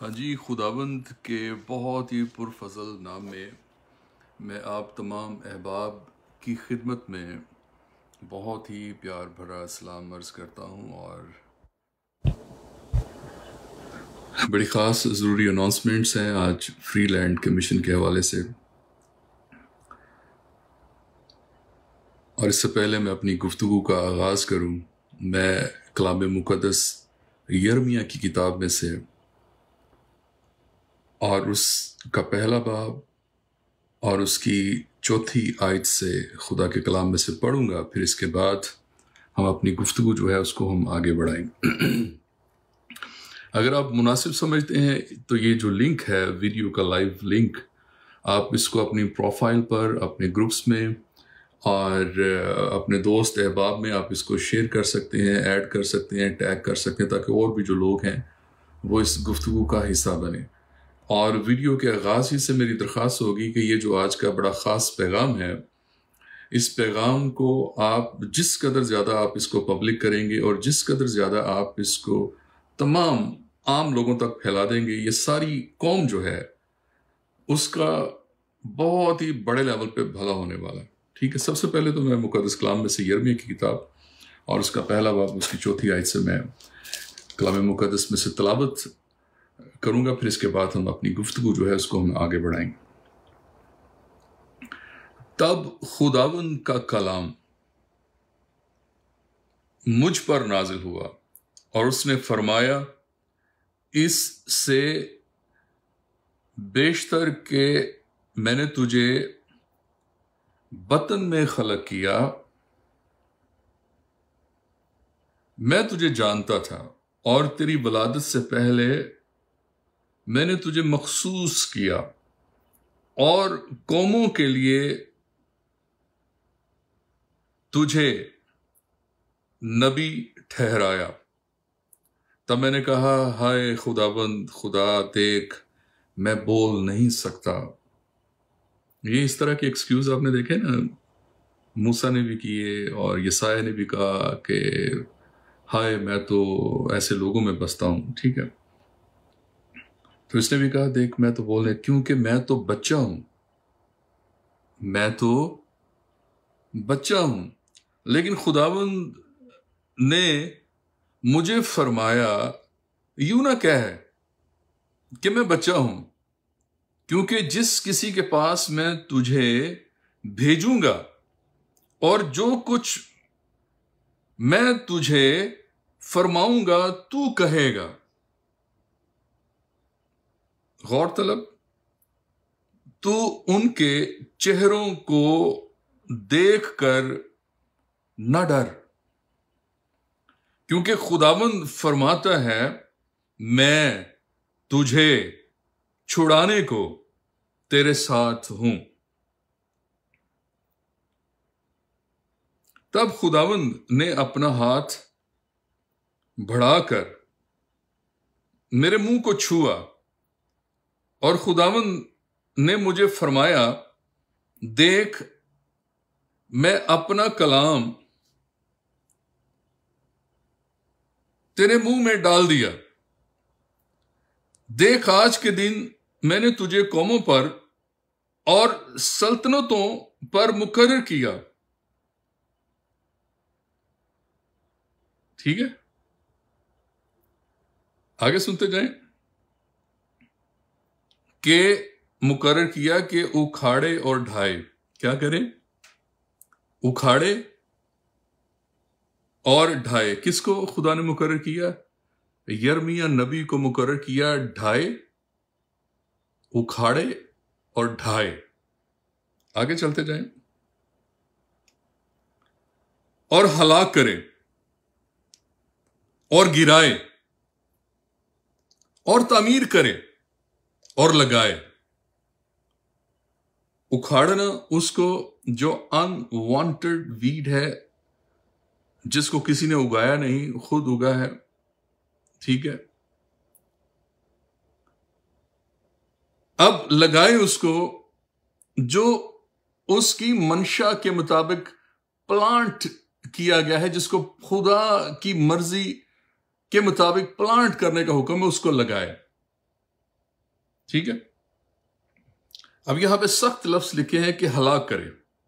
हाँ जी, खुदावंद के बहुत ही पुरफज़ल नाम में मैं आप तमाम अहबाब की खिदमत में बहुत ही प्यार भरा सलाम अर्ज़ करता हूँ और बड़ी ख़ास ज़रूरी अनाउंसमेंट्स हैं आज फ्री लैंड कमीशन के हवाले से। और इससे पहले मैं अपनी गुफ्तगू का आगाज़ करूँ, मैं कलाम मुक़द्दस यिर्मयाह की किताब में से और उसका पहला बाब और उसकी चौथी आयत से खुदा के कलाम में से पढ़ूंगा। फिर इसके बाद हम अपनी गुफ्तगू जो है उसको हम आगे बढ़ाएंगे। अगर आप मुनासिब समझते हैं तो ये जो लिंक है, वीडियो का लाइव लिंक, आप इसको अपनी प्रोफाइल पर, अपने ग्रुप्स में और अपने दोस्त अहबाब में आप इसको शेयर कर सकते हैं, ऐड कर सकते हैं, टैग कर सकते हैं, ताकि और भी जो लोग हैं वो इस गुफ्तगू का हिस्सा बने। और वीडियो के आगाज़ ही से मेरी दरख्वास्त होगी कि ये जो आज का बड़ा ख़ास पैगाम है, इस पैगाम को आप जिस कदर ज़्यादा आप इसको पब्लिक करेंगे और जिस कदर ज़्यादा आप इसको तमाम आम लोगों तक फैला देंगे, ये सारी कौम जो है उसका बहुत ही बड़े लेवल पे भला होने वाला है। ठीक है, सबसे पहले तो मैं मुक़द्दस कलाम में से यिर्मयाह की किताब और उसका पहला बाब, उसकी चौथी आयत से मैं कलाम मुक़द्दस में से तलावत करूंगा। फिर इसके बाद हम अपनी गुफ्तगू जो है उसको हम आगे बढ़ाएंगे। तब खुदावंद का कलाम मुझ पर नाजिल हुआ और उसने फरमाया, इससे बेशतर के मैंने तुझे बतन में खलक किया, मैं तुझे जानता था और तेरी वलादत से पहले मैंने तुझे मखसूस किया और कौमों के लिए तुझे नबी ठहराया। तब मैंने कहा, हाय खुदाबंद, खुदा देख, मैं बोल नहीं सकता। ये इस तरह के एक्सक्यूज आपने देखे ना, मूसा ने भी किए और यसाया ने भी कहा कि हाय मैं तो ऐसे लोगों में बसता हूं। ठीक है, तो इसने भी कहा, देख मैं तो बोल रहा, क्योंकि मैं तो बच्चा हूं, मैं तो बच्चा हूं। लेकिन खुदावंद ने मुझे फरमाया, यूं ना कह कि मैं बच्चा हूं, क्योंकि जिस किसी के पास मैं तुझे भेजूंगा और जो कुछ मैं तुझे फरमाऊंगा तू कहेगा। गौरतलब, तू उनके चेहरों को देखकर न डर, क्योंकि खुदावंद फरमाता है, मैं तुझे छुड़ाने को तेरे साथ हूं। तब खुदावंद ने अपना हाथ बढ़ाकर मेरे मुंह को छुआ और खुदावंद ने मुझे फरमाया, देख मैं अपना कलाम तेरे मुंह में डाल दिया। देख आज के दिन मैंने तुझे कौमों पर और सल्तनतों पर मुकर्रर किया। ठीक है, आगे सुनते जाएं। के मुकर्रर किया कि उखाड़े और ढाए। क्या करें? उखाड़े और ढाए। किसको खुदा ने मुकर्रर किया? यिर्मयाह नबी को मुकर्रर किया। ढाए, उखाड़े और ढाए। आगे चलते जाएं। और हलाक करे और गिराए और तामीर करे और लगाए। उखाड़ना उसको जो अनवांटेड वीड है, जिसको किसी ने उगाया नहीं, खुद उगा है। ठीक है, अब लगाए उसको जो उसकी मंशा के मुताबिक प्लांट किया गया है, जिसको खुदा की मर्जी के मुताबिक प्लांट करने का हुक्म है, उसको लगाए। ठीक है। अब यहां पे सख्त लफ्ज लिखे हैं कि हलाक करे।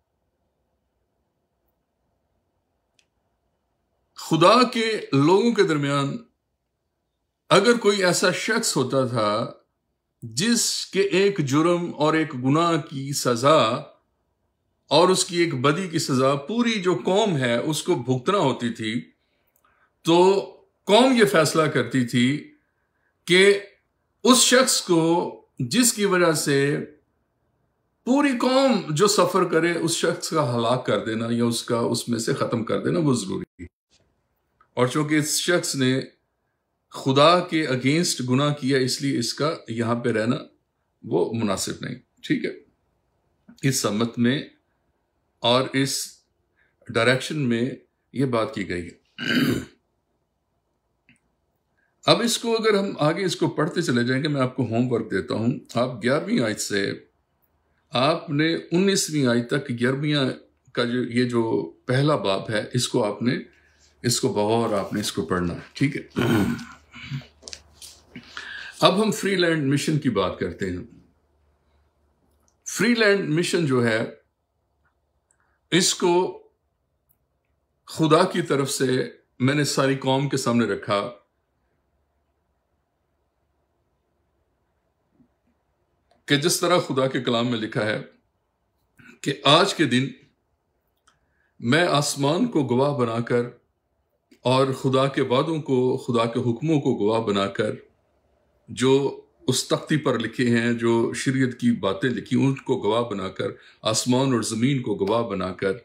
खुदा के लोगों के दरमियान अगर कोई ऐसा शख्स होता था जिसके एक जुर्म और एक गुनाह की सजा और उसकी एक बदी की सजा पूरी जो कौम है उसको भुगतना होती थी, तो कौम ये फैसला करती थी कि उस शख्स को जिसकी वजह से पूरी कौम जो सफर करे उस शख्स का हलाक कर देना या उसका उसमें से खत्म कर देना वो जरूरी है। और चूंकि इस शख्स ने खुदा के अगेंस्ट गुनाह किया इसलिए इसका यहां पे रहना वो मुनासिब नहीं। ठीक है, इस सम्मत में और इस डायरेक्शन में ये बात की गई है। अब इसको अगर हम आगे इसको पढ़ते चले जाएंगे, मैं आपको होमवर्क देता हूं। आप 11वीं आयत से आपने 19वीं आयत तक 11वीं का जो पहला बाब है इसको आपने इसको बगौर आपने इसको पढ़ना है। ठीक है, अब हम फ्रीलैंड मिशन की बात करते हैं। फ्रीलैंड मिशन जो है इसको खुदा की तरफ से मैंने सारी कौम के सामने रखा कि जिस तरह खुदा के कलाम में लिखा है कि आज के दिन मैं आसमान को गवाह बनाकर और खुदा के वादों को, खुदा के हुक्मों को गवाह बनाकर, जो उस तख्ती पर लिखे हैं, जो शरीयत की बातें लिखी उनको गवाह बनाकर, आसमान और ज़मीन को गवाह बनाकर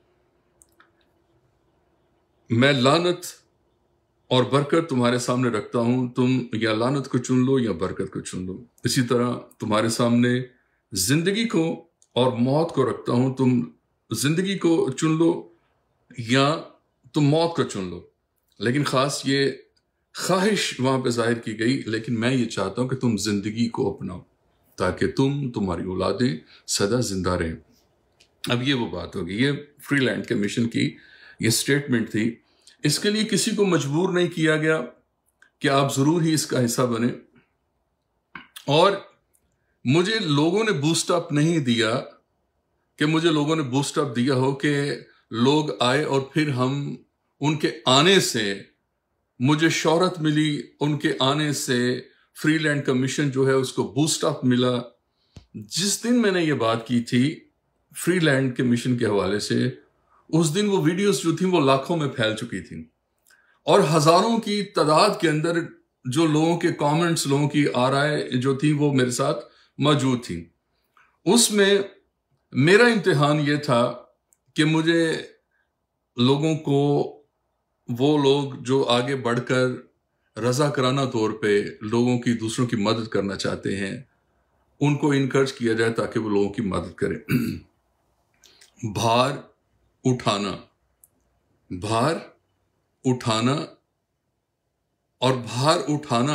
मैं लानत और बरकत तुम्हारे सामने रखता हूं। तुम या लानत को चुन लो या बरकत को चुन लो। इसी तरह तुम्हारे सामने जिंदगी को और मौत को रखता हूं। तुम जिंदगी को चुन लो या तुम मौत को चुन लो। लेकिन खास ये ख्वाहिश वहां पे जाहिर की गई, लेकिन मैं ये चाहता हूं कि तुम जिंदगी को अपनाओ ताकि तुम्हारी औलादें सदा जिंदा रहें। अब ये वो बात होगी, ये फ्रीलैंड के मिशन की ये स्टेटमेंट थी। इसके लिए किसी को मजबूर नहीं किया गया कि आप जरूर ही इसका हिस्सा बने, और मुझे लोगों ने बूस्ट अप नहीं दिया कि मुझे लोगों ने बूस्ट अप दिया हो कि लोग आए और फिर हम उनके आने से मुझे शोहरत मिली, उनके आने से फ्रीलैंड का मिशन जो है उसको बूस्ट अप मिला। जिस दिन मैंने ये बात की थी फ्रीलैंड के मिशन के हवाले से, उस दिन वो वीडियोस जो थी वो लाखों में फैल चुकी थी और हजारों की तादाद के अंदर जो लोगों के कमेंट्स, लोगों की आराय जो थी वो मेरे साथ मौजूद थी। उसमें मेरा इम्तिहान ये था कि मुझे लोगों को, वो लोग जो आगे बढ़कर रज़ाकराना तौर पे लोगों की, दूसरों की मदद करना चाहते हैं, उनको इनकरेज किया जाए ताकि वो लोगों की मदद करें। भार उठाना, भार उठाना और भार उठाना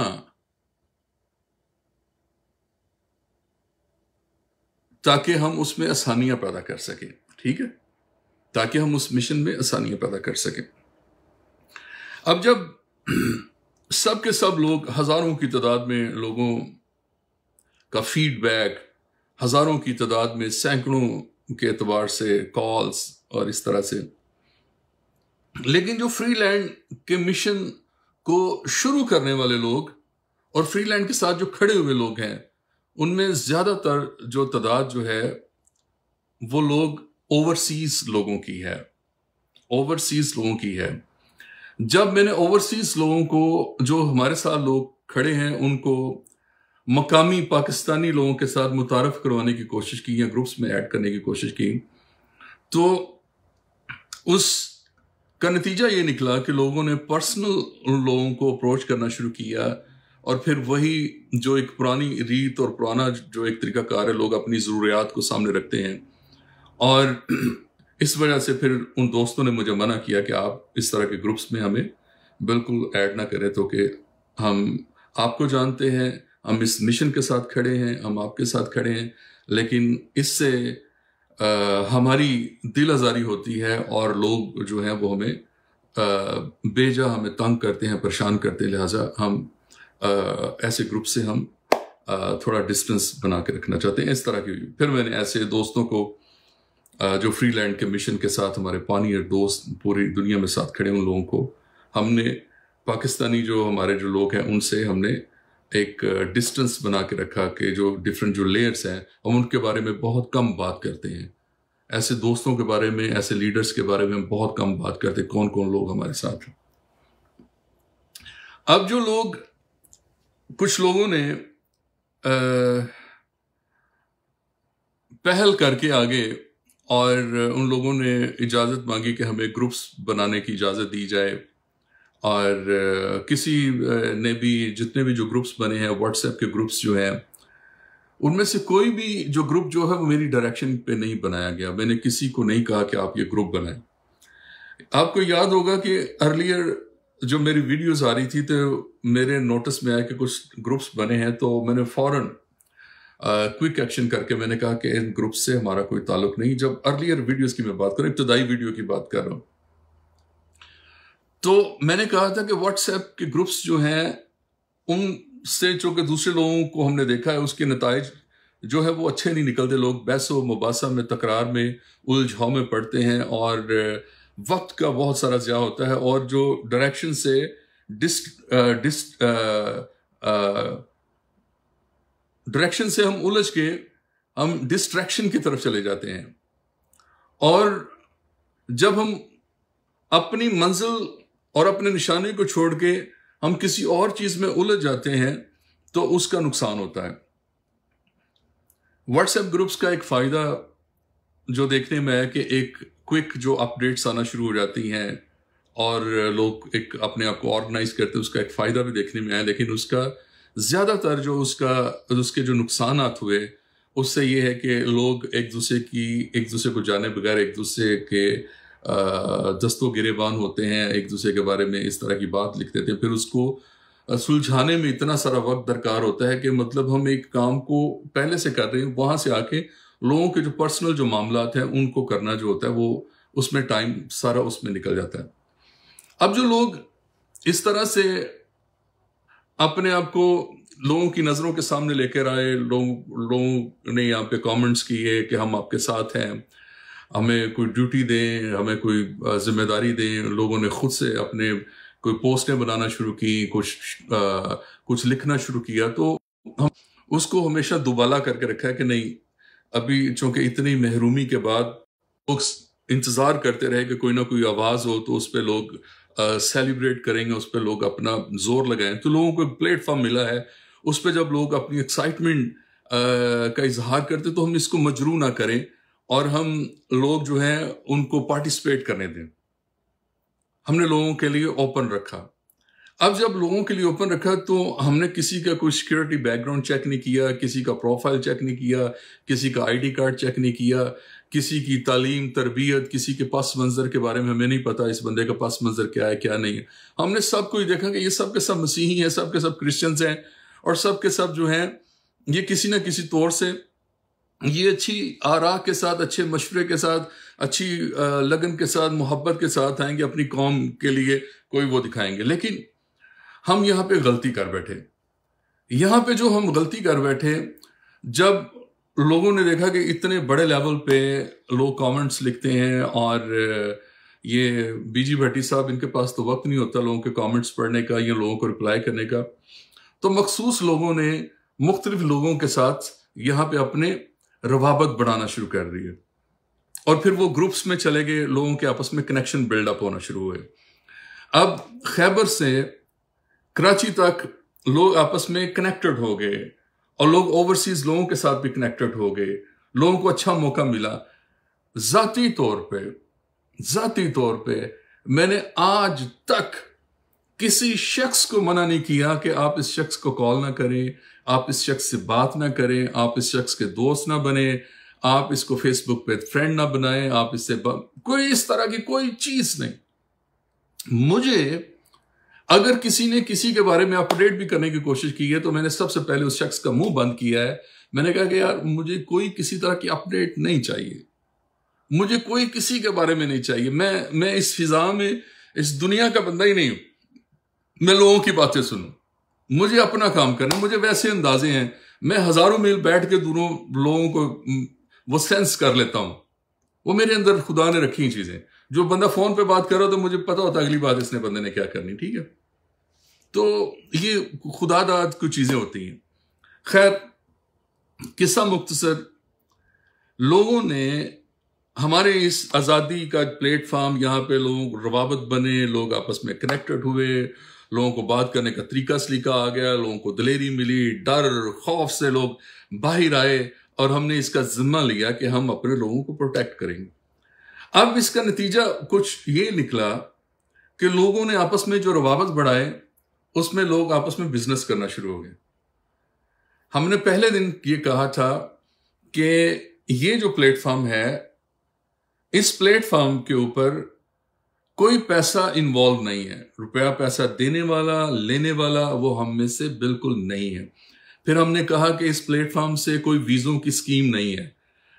ताकि हम उसमें आसानियां पैदा कर सकें। ठीक है, ताकि हम उस मिशन में आसानियां पैदा कर सकें। अब जब सब के सब लोग, हजारों की तादाद में लोगों का फीडबैक, हजारों की तादाद में, सैकड़ों के एतबार से कॉल्स और इस तरह से, लेकिन जो फ्रीलैंड के मिशन को शुरू करने वाले लोग और फ्रीलैंड के साथ जो खड़े हुए लोग हैं, उनमें ज्यादातर जो तादाद जो है वो लोग ओवरसीज लोगों की है, ओवरसीज लोगों की है। जब मैंने ओवरसीज लोगों को, जो हमारे साथ लोग खड़े हैं, उनको मकामी पाकिस्तानी लोगों के साथ मुतारफ करवाने की कोशिश की या ग्रुप्स में ऐड करने की कोशिश की, तो उसका नतीजा ये निकला कि लोगों ने पर्सनल लोगों को अप्रोच करना शुरू किया और फिर वही जो एक पुरानी रीत और पुराना जो एक तरीकाकार है, लोग अपनी ज़रूरियात को सामने रखते हैं। और इस वजह से फिर उन दोस्तों ने मुझे मना किया कि आप इस तरह के ग्रुप्स में हमें बिल्कुल ऐड ना करें, तो कि हम आपको जानते हैं, हम इस मिशन के साथ खड़े हैं, हम आपके साथ खड़े हैं, लेकिन इससे हमारी दिल आज़ारी होती है और लोग जो हैं वो हमें बेजा हमें तंग करते हैं, परेशान करते हैं, लिहाजा हम ऐसे ग्रुप से हम थोड़ा डिस्टेंस बना के रखना चाहते हैं, इस तरह की। फिर मैंने ऐसे दोस्तों को जो फ्रीलैंड के मिशन के साथ हमारे पानी दोस्त पूरी दुनिया में साथ खड़े, उन लोगों को हमने पाकिस्तानी जो हमारे जो लोग हैं उनसे हमने एक डिस्टेंस बना के रखा कि जो डिफरेंट जो लेयर्स हैं हम उनके बारे में बहुत कम बात करते हैं। ऐसे दोस्तों के बारे में, ऐसे लीडर्स के बारे में हम बहुत कम बात करते हैं, कौन कौन लोग हमारे साथ हैं। अब जो लोग, कुछ लोगों ने पहल करके आगे और उन लोगों ने इजाज़त मांगी कि हमें ग्रुप्स बनाने की इजाज़त दी जाए, और किसी ने भी, जितने भी जो ग्रुप्स बने हैं व्हाट्सएप के ग्रुप्स जो हैं, उनमें से कोई भी जो ग्रुप जो है वो मेरी डायरेक्शन पे नहीं बनाया गया। मैंने किसी को नहीं कहा कि आप ये ग्रुप बनाएं। आपको याद होगा कि अर्लियर जो मेरी वीडियोस आ रही थी तो मेरे नोटिस में आया कि कुछ ग्रुप्स बने हैं, तो मैंने फौरन क्विक एक्शन करके मैंने कहा कि इन ग्रुप से हमारा कोई ताल्लुक नहीं। जब अर्लियर वीडियोस की मैं बात करूं, इब्तदाई वीडियो की बात कर रहा हूं, तो मैंने कहा था कि व्हाट्सएप के ग्रुप्स जो हैं उनसे जो कि दूसरे लोगों को हमने देखा है उसके नताइज जो है वो अच्छे नहीं निकलते। लोग बहसो मुबासा में, तकरार में, उलझाव में पड़ते हैं और वक्त का बहुत सारा ज़्या होता है, और जो डायरेक्शन से डायरेक्शन से हम उलझ के हम डिस्ट्रैक्शन की तरफ चले जाते हैं। और जब हम अपनी मंजिल और अपने निशाने को छोड़ के हम किसी और चीज में उलझ जाते हैं तो उसका नुकसान होता है। व्हाट्सएप ग्रुप्स का एक फायदा जो देखने में है कि एक क्विक जो अपडेट्स आना शुरू हो जाती हैं और लोग एक अपने आप को ऑर्गेनाइज करते हैं, उसका एक फायदा भी देखने में आया। लेकिन उसका ज्यादातर जो उसके जो नुकसानात हुए उससे ये है कि लोग एक दूसरे को जाने बगैर एक दूसरे के दस्तों गिरेबान होते हैं, एक दूसरे के बारे में इस तरह की बात लिख देते हैं। फिर उसको सुलझाने में इतना सारा वक्त दरकार होता है कि मतलब हम एक काम को पहले से कर रहे हैं, वहां से आके लोगों के जो पर्सनल जो मामलात हैं उनको करना जो होता है वो उसमें टाइम सारा उसमें निकल जाता है। अब जो लोग इस तरह से अपने आप को लोगों की नजरों के सामने लेकर आए, लोगों ने यहाँ पे कमेंट्स किए कि हम आपके साथ हैं, हमें कोई ड्यूटी दें, हमें कोई जिम्मेदारी दें। लोगों ने खुद से अपने कोई पोस्टें बनाना शुरू की, कुछ लिखना शुरू किया। तो हम उसको हमेशा दुबाला करके रखा है कि नहीं, अभी चूंकि इतनी महरूमी के बाद लोग इंतजार करते रहे कि कोई ना कोई आवाज हो तो उस पर लोग सेलिब्रेट करेंगे, उस पर लोग अपना जोर लगाएं। तो लोगों को एक प्लेटफॉर्म मिला है, उस पर जब लोग अपनी एक्साइटमेंट का इजहार करते तो हम इसको मजरू ना करें और हम लोग जो हैं उनको पार्टिसिपेट करने दें। हमने लोगों के लिए ओपन रखा। अब जब लोगों के लिए ओपन रखा तो हमने किसी का कोई सिक्योरिटी बैकग्राउंड चेक नहीं किया, किसी का प्रोफाइल चेक नहीं किया, किसी का आईडी कार्ड चेक नहीं किया, किसी की तालीम, तरबियत, किसी के पस मंजर के बारे में हमें नहीं पता इस बंदे का पस मंजर क्या है क्या नहीं है। हमने सब कुछ देखा कि ये सब के सब मसीही हैं, सब के सब क्रिश्चियंस हैं, और सब के सब जो हैं ये किसी ना किसी तौर से ये अच्छी आरा के साथ, अच्छे मशवरे के साथ, अच्छी लगन के साथ, मोहब्बत के साथ आएंगे, अपनी कौम के लिए कोई वो दिखाएंगे। लेकिन हम यहाँ पे गलती कर बैठे। यहाँ पे जो हम गलती कर बैठे, जब लोगों ने देखा कि इतने बड़े लेवल पे लोग कमेंट्स लिखते हैं और ये बीजी भट्टी साहब, इनके पास तो वक्त नहीं होता लोगों के कमेंट्स पढ़ने का या लोगों को रिप्लाई करने का, तो मखसूस लोगों ने मुख्तलिफ लोगों के साथ यहाँ पे अपने रवाबत बढ़ाना शुरू कर दी है और फिर वो ग्रुप्स में चले गए, लोगों के आपस में कनेक्शन बिल्डअप होना शुरू हुए। अब खैबर से कराची तक लोग आपस में कनेक्टेड हो गए और लोग ओवरसीज लोगों के साथ भी कनेक्टेड हो गए। लोगों को अच्छा मौका मिला। जाती तौर पे मैंने आज तक किसी शख्स को मना नहीं किया कि आप इस शख्स को कॉल ना करें, आप इस शख्स से बात ना करें, आप इस शख्स के दोस्त ना बने, आप इसको फेसबुक पे फ्रेंड ना बनाएं, आप इससे कोई इस तरह की कोई चीज नहीं। मुझे अगर किसी ने किसी के बारे में अपडेट भी करने की कोशिश की है तो मैंने सबसे पहले उस शख्स का मुंह बंद किया है। मैंने कहा कि यार मुझे कोई किसी तरह की अपडेट नहीं चाहिए, मुझे कोई किसी के बारे में नहीं चाहिए। मैं इस फिजा में इस दुनिया का बंदा ही नहीं हूं मैं लोगों की बातें सुनूं। मुझे अपना काम करना, मुझे वैसे अंदाजे हैं, मैं हजारों मील बैठ के दोनों लोगों को वो सेंस कर लेता हूं। वो मेरे अंदर खुदा ने रखी चीजें। जो बंदा फोन पे बात कर रहा हो तो मुझे पता होता अगली बात इसने बंदे ने क्या करनी, ठीक है। तो ये खुदादाद कुछ चीजें होती हैं। खैर, किस्सा मुख्तसर, लोगों ने हमारे इस आज़ादी का प्लेटफॉर्म, यहाँ पे लोग रवाबत बने, लोग आपस में कनेक्टेड हुए, लोगों को बात करने का तरीका सलीका आ गया, लोगों को दिलेरी मिली, डर खौफ से लोग बाहर आए और हमने इसका जिम्मा लिया कि हम अपने लोगों को प्रोटेक्ट करेंगे। अब इसका नतीजा कुछ ये निकला कि लोगों ने आपस में जो रवाबत बढ़ाए उसमें लोग आपस में बिजनेस करना शुरू हो गए। हमने पहले दिन ये कहा था कि ये जो प्लेटफॉर्म है, इस प्लेटफॉर्म के ऊपर कोई पैसा इन्वॉल्व नहीं है, रुपया पैसा देने वाला लेने वाला वो हम में से बिल्कुल नहीं है। फिर हमने कहा कि इस प्लेटफॉर्म से कोई वीजों की स्कीम नहीं है।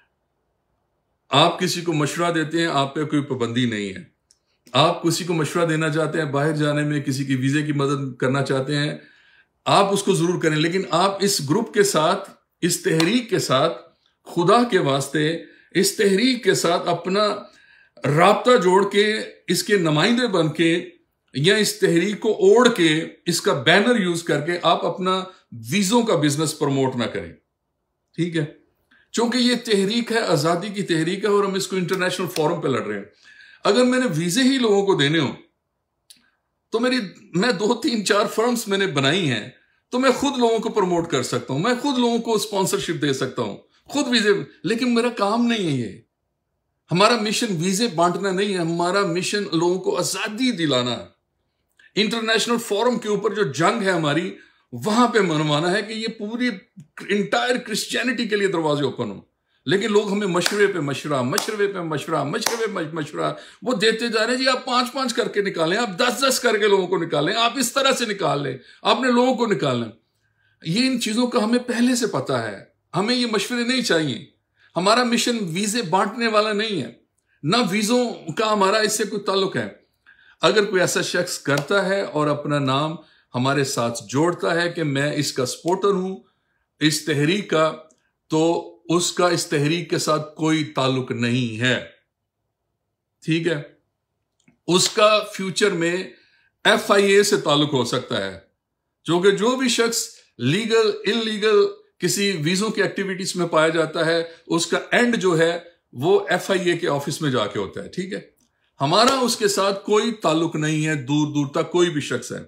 आप किसी को मशवरा देते हैं, आप पे कोई पाबंदी नहीं है। आप किसी को मशवरा देना चाहते हैं, बाहर जाने में किसी की वीजे की मदद करना चाहते हैं, आप उसको जरूर करें, लेकिन आप इस ग्रुप के साथ, इस तहरीक के साथ, खुदा के वास्ते इस तहरीक के साथ अपना राब्ता जोड़ के, इसके नुमाइंदे बन के या इस तहरीक को ओढ़ के, इसका बैनर यूज करके आप अपना वीजों का बिजनेस प्रमोट ना करें, ठीक है। क्योंकि ये तहरीक है, आजादी की तहरीक है और हम इसको इंटरनेशनल फोरम पे लड़ रहे हैं। अगर मैंने वीजे ही लोगों को देने हो तो मैं 2-3-4 फर्म्स मैंने बनाई हैं, तो मैं खुद लोगों को प्रमोट कर सकता हूं, मैं खुद लोगों को स्पॉन्सरशिप दे सकता हूं, खुद वीजे। लेकिन मेरा काम नहीं है ये। हमारा मिशन वीजे बांटना नहीं है, हमारा मिशन लोगों को आजादी दिलाना है। इंटरनेशनल फोरम के ऊपर जो जंग है हमारी, वहां पे मनवाना है कि ये पूरी इंटायर क्रिश्चियनिटी के लिए दरवाजे ओपन हो। लेकिन लोग हमें मशवरे पे मशवरा, मशवरे पे मशवरा, मशवरे पे मशवरा वो देते जा रहे हैं। जी आप 5-5 करके निकालें, आप 10-10 करके लोगों को निकालें, आप इस तरह से निकाल लें, आपने लोगों को निकालना। ये इन चीजों का हमें पहले से पता है, हमें ये मशवरे नहीं चाहिए। हमारा मिशन वीजे बांटने वाला नहीं है, ना वीजों का हमारा इससे कोई ताल्लुक है। अगर कोई ऐसा शख्स करता है और अपना नाम हमारे साथ जोड़ता है कि मैं इसका सपोर्टर हूं, इस तहरीक का, तो उसका इस तहरीक के साथ कोई ताल्लुक नहीं है, ठीक है। उसका फ्यूचर में FIA से ताल्लुक हो सकता है, क्योंकि जो भी शख्स लीगल इलीगल किसी वीजों की एक्टिविटीज में पाया जाता है, उसका एंड जो है वो FIA के ऑफिस में जाके होता है, ठीक है। हमारा उसके साथ कोई ताल्लुक नहीं है, दूर दूर तक कोई भी शख्स है।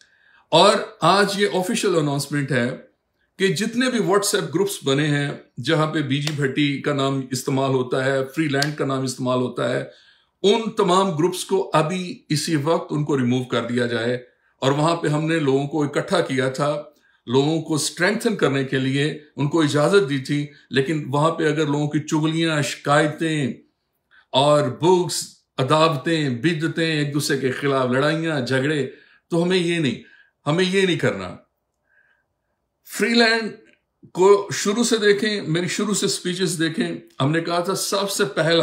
और आज ये ऑफिशियल अनाउंसमेंट है कि जितने भी व्हाट्सएप ग्रुप्स बने हैं जहां पे बीजी भट्टी का नाम इस्तेमाल होता है, फ्रीलैंड का नाम इस्तेमाल होता है, उन तमाम ग्रुप्स को अभी इसी वक्त उनको रिमूव कर दिया जाए। और वहां पे हमने लोगों को इकट्ठा किया था, लोगों को स्ट्रेंथन करने के लिए उनको इजाजत दी थी। लेकिन वहां पे अगर लोगों की चुगलियां, शिकायतें और बुक्स, अदावतें, बिदतें, एक दूसरे के खिलाफ लड़ाइयां, झगड़े, तो हमें ये नहीं करना। फ्रीलैंड को शुरू से देखें, मेरी शुरू से स्पीचेस देखें, हमने कहा था सबसे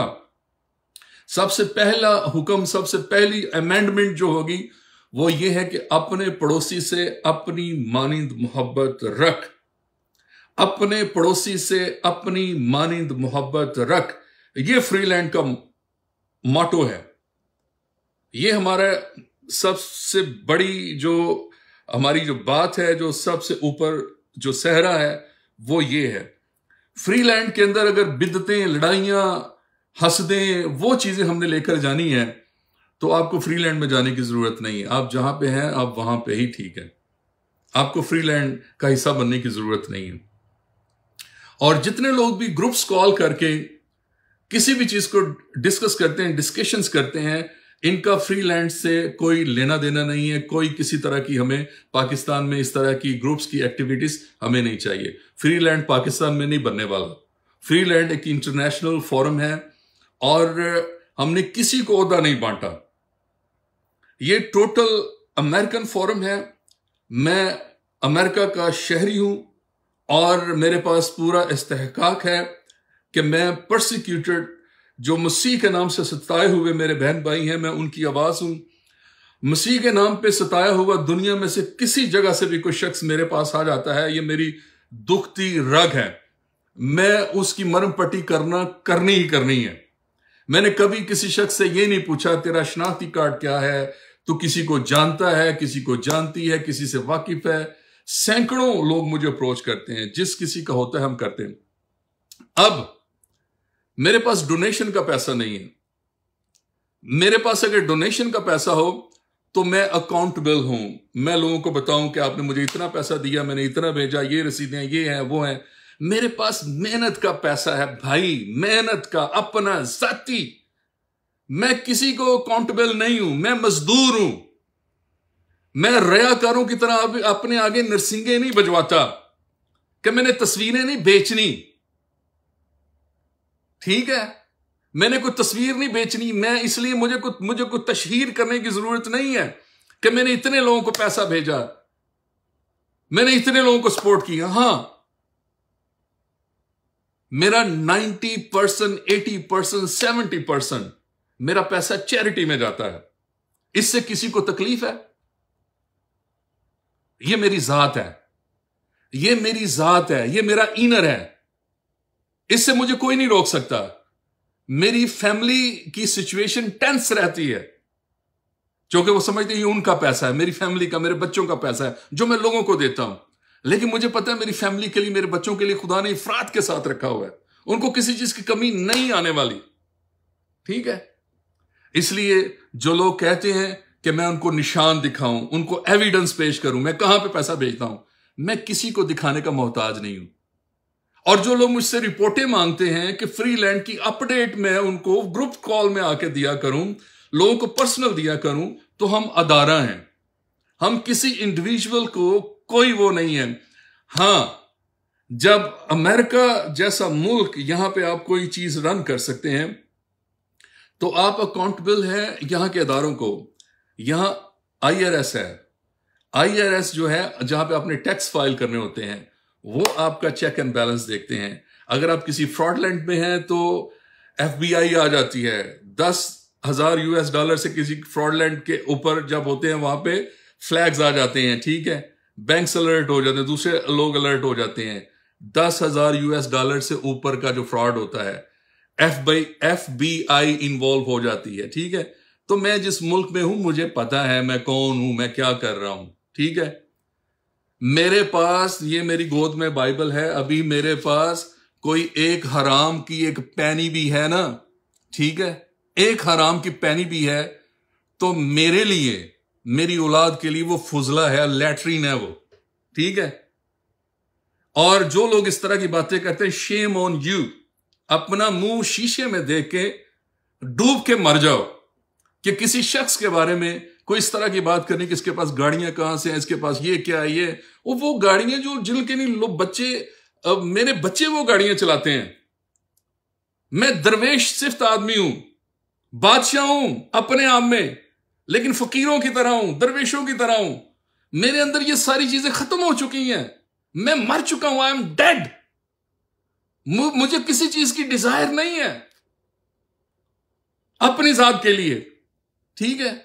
पहला हुक्म, सबसे पहली अमेंडमेंट जो होगी वो ये है कि अपने पड़ोसी से अपनी मानिंद मोहब्बत रख। अपने पड़ोसी से अपनी मानिंद मोहब्बत रख, ये फ्रीलैंड का मोटो है। ये हमारा सबसे बड़ी जो हमारी जो बात है, जो सबसे ऊपर जो सहरा है, वो ये है। फ्रीलैंड के अंदर अगर बिदतें, लड़ाइयां, हसदें, वो चीजें हमने लेकर जानी है तो आपको फ्रीलैंड में जाने की जरूरत नहीं है। आप जहां पे हैं आप वहां पे ही ठीक है, आपको फ्रीलैंड का हिस्सा बनने की जरूरत नहीं है। और जितने लोग भी ग्रुप्स कॉल करके किसी भी चीज को डिस्कस करते हैं, डिस्कशंस करते हैं, इनका फ्रीलैंड से कोई लेना देना नहीं है। कोई किसी तरह की, हमें पाकिस्तान में इस तरह की ग्रुप्स की एक्टिविटीज हमें नहीं चाहिए। फ्रीलैंड पाकिस्तान में नहीं बनने वाला। फ्रीलैंड एक इंटरनेशनल फोरम है और हमने किसी को ओहदा नहीं बांटा। ये टोटल अमेरिकन फोरम है। मैं अमेरिका का शहरी हूं और मेरे पास पूरा इस्तेहकाक है कि मैं परसिक्यूटेड, जो मसीह के नाम से सताए हुए मेरे बहन भाई हैं, मैं उनकी आवाज हूं। मसीह के नाम पे सताया हुआ दुनिया में से किसी जगह से भी कोई शख्स मेरे पास आ जाता है, ये मेरी दुखती रग है, मैं उसकी मरहम पट्टी करनी ही करनी है। मैंने कभी किसी शख्स से ये नहीं पूछा तेरा शनाख्ती कार्ड क्या है, तो किसी को जानता है, किसी को जानती है, किसी से वाकिफ है। सैकड़ों लोग मुझे अप्रोच करते हैं, जिस किसी का होता है हम करते हैं। अब मेरे पास डोनेशन का पैसा नहीं है। मेरे पास अगर डोनेशन का पैसा हो तो मैं अकाउंटेबल हूं, मैं लोगों को बताऊं कि आपने मुझे इतना पैसा दिया, मैंने इतना भेजा, ये रसीदें, ये हैं, वो हैं। मेरे पास मेहनत का पैसा है भाई, मेहनत का, अपना जाती। मैं किसी को अकाउंटेबल नहीं हूं, मैं मजदूर हूं। मैं रयाकारों की तरह अपने आगे नरसिंगे नहीं बजवाता कि मैंने तस्वीरें नहीं बेचनी। ठीक है, मैंने कोई तस्वीर नहीं बेचनी, मैं इसलिए मुझे कोई तशहीर करने की जरूरत नहीं है कि मैंने इतने लोगों को पैसा भेजा, मैंने इतने लोगों को सपोर्ट किया। हां, मेरा 90%, 80%, 70% मेरा पैसा चैरिटी में जाता है। इससे किसी को तकलीफ है? यह मेरी जात है, यह मेरी जात है, यह मेरा इनर है। इससे मुझे कोई नहीं रोक सकता। मेरी फैमिली की सिचुएशन टेंस रहती है क्योंकि वो समझते हैं ये उनका पैसा है, मेरी फैमिली का, मेरे बच्चों का पैसा है जो मैं लोगों को देता हूं। लेकिन मुझे पता है मेरी फैमिली के लिए, मेरे बच्चों के लिए खुदा ने इफरात के साथ रखा हुआ है, उनको किसी चीज की कमी नहीं आने वाली। ठीक है, इसलिए जो लोग कहते हैं कि मैं उनको निशान दिखाऊं, उनको एविडेंस पेश करूं, मैं कहां पे पैसा भेजता हूं, मैं किसी को दिखाने का मोहताज नहीं हूं। और जो लोग मुझसे रिपोर्टें मांगते हैं कि फ्रीलैंड की अपडेट मैं उनको ग्रुप कॉल में आके दिया करूं, लोगों को पर्सनल दिया करूं, तो हम अदारा हैं, हम किसी इंडिविजुअल को कोई वो नहीं है। हां, जब अमेरिका जैसा मुल्क यहां पे आप कोई चीज रन कर सकते हैं तो आप अकाउंटेबल हैं यहां के अदारों को। यहां IRS है, IRS जो है जहां पे आपने टैक्स फाइल करने होते हैं, वो आपका चेक एंड बैलेंस देखते हैं। अगर आप किसी फ्रॉडलैंड में हैं तो FBI आ जाती है। $10,000 से किसी फ्रॉडलैंड के ऊपर जब होते हैं वहां पे फ्लैग्स आ जाते हैं। ठीक है, बैंक्स अलर्ट हो जाते हैं, दूसरे लोग अलर्ट हो जाते हैं। $10,000 से ऊपर का जो फ्रॉड होता है FBI इन्वॉल्व हो जाती है। ठीक है, तो मैं जिस मुल्क में हूं मुझे पता है मैं कौन हूं, मैं क्या कर रहा हूं। ठीक है, मेरे पास, ये मेरी गोद में बाइबल है, अभी मेरे पास कोई एक हराम की एक पैनी भी है ना, ठीक है, एक हराम की पैनी भी है तो मेरे लिए, मेरी औलाद के लिए वो फुजला है, लैट्रीन है वो। ठीक है, और जो लोग इस तरह की बातें करते हैं, शेम ऑन यू। अपना मुंह शीशे में देख के डूब के मर जाओ कि किसी शख्स के बारे में कोई इस तरह की बात करनी कि इसके पास गाड़ियां कहां से हैं, इसके पास ये क्या है, ये वो गाड़ियां जो जिनके नहीं लोग बच्चे, मेरे बच्चे वो गाड़ियां चलाते हैं। मैं दरवेश सिफ्त आदमी हूं, बादशाह हूं अपने आप में, लेकिन फकीरों की तरह हूं, दरवेशों की तरह हूं। मेरे अंदर ये सारी चीजें खत्म हो चुकी हैं, मैं मर चुका हूं, आई एम डेड। मुझे किसी चीज की डिजायर नहीं है अपनी जात के लिए। ठीक है,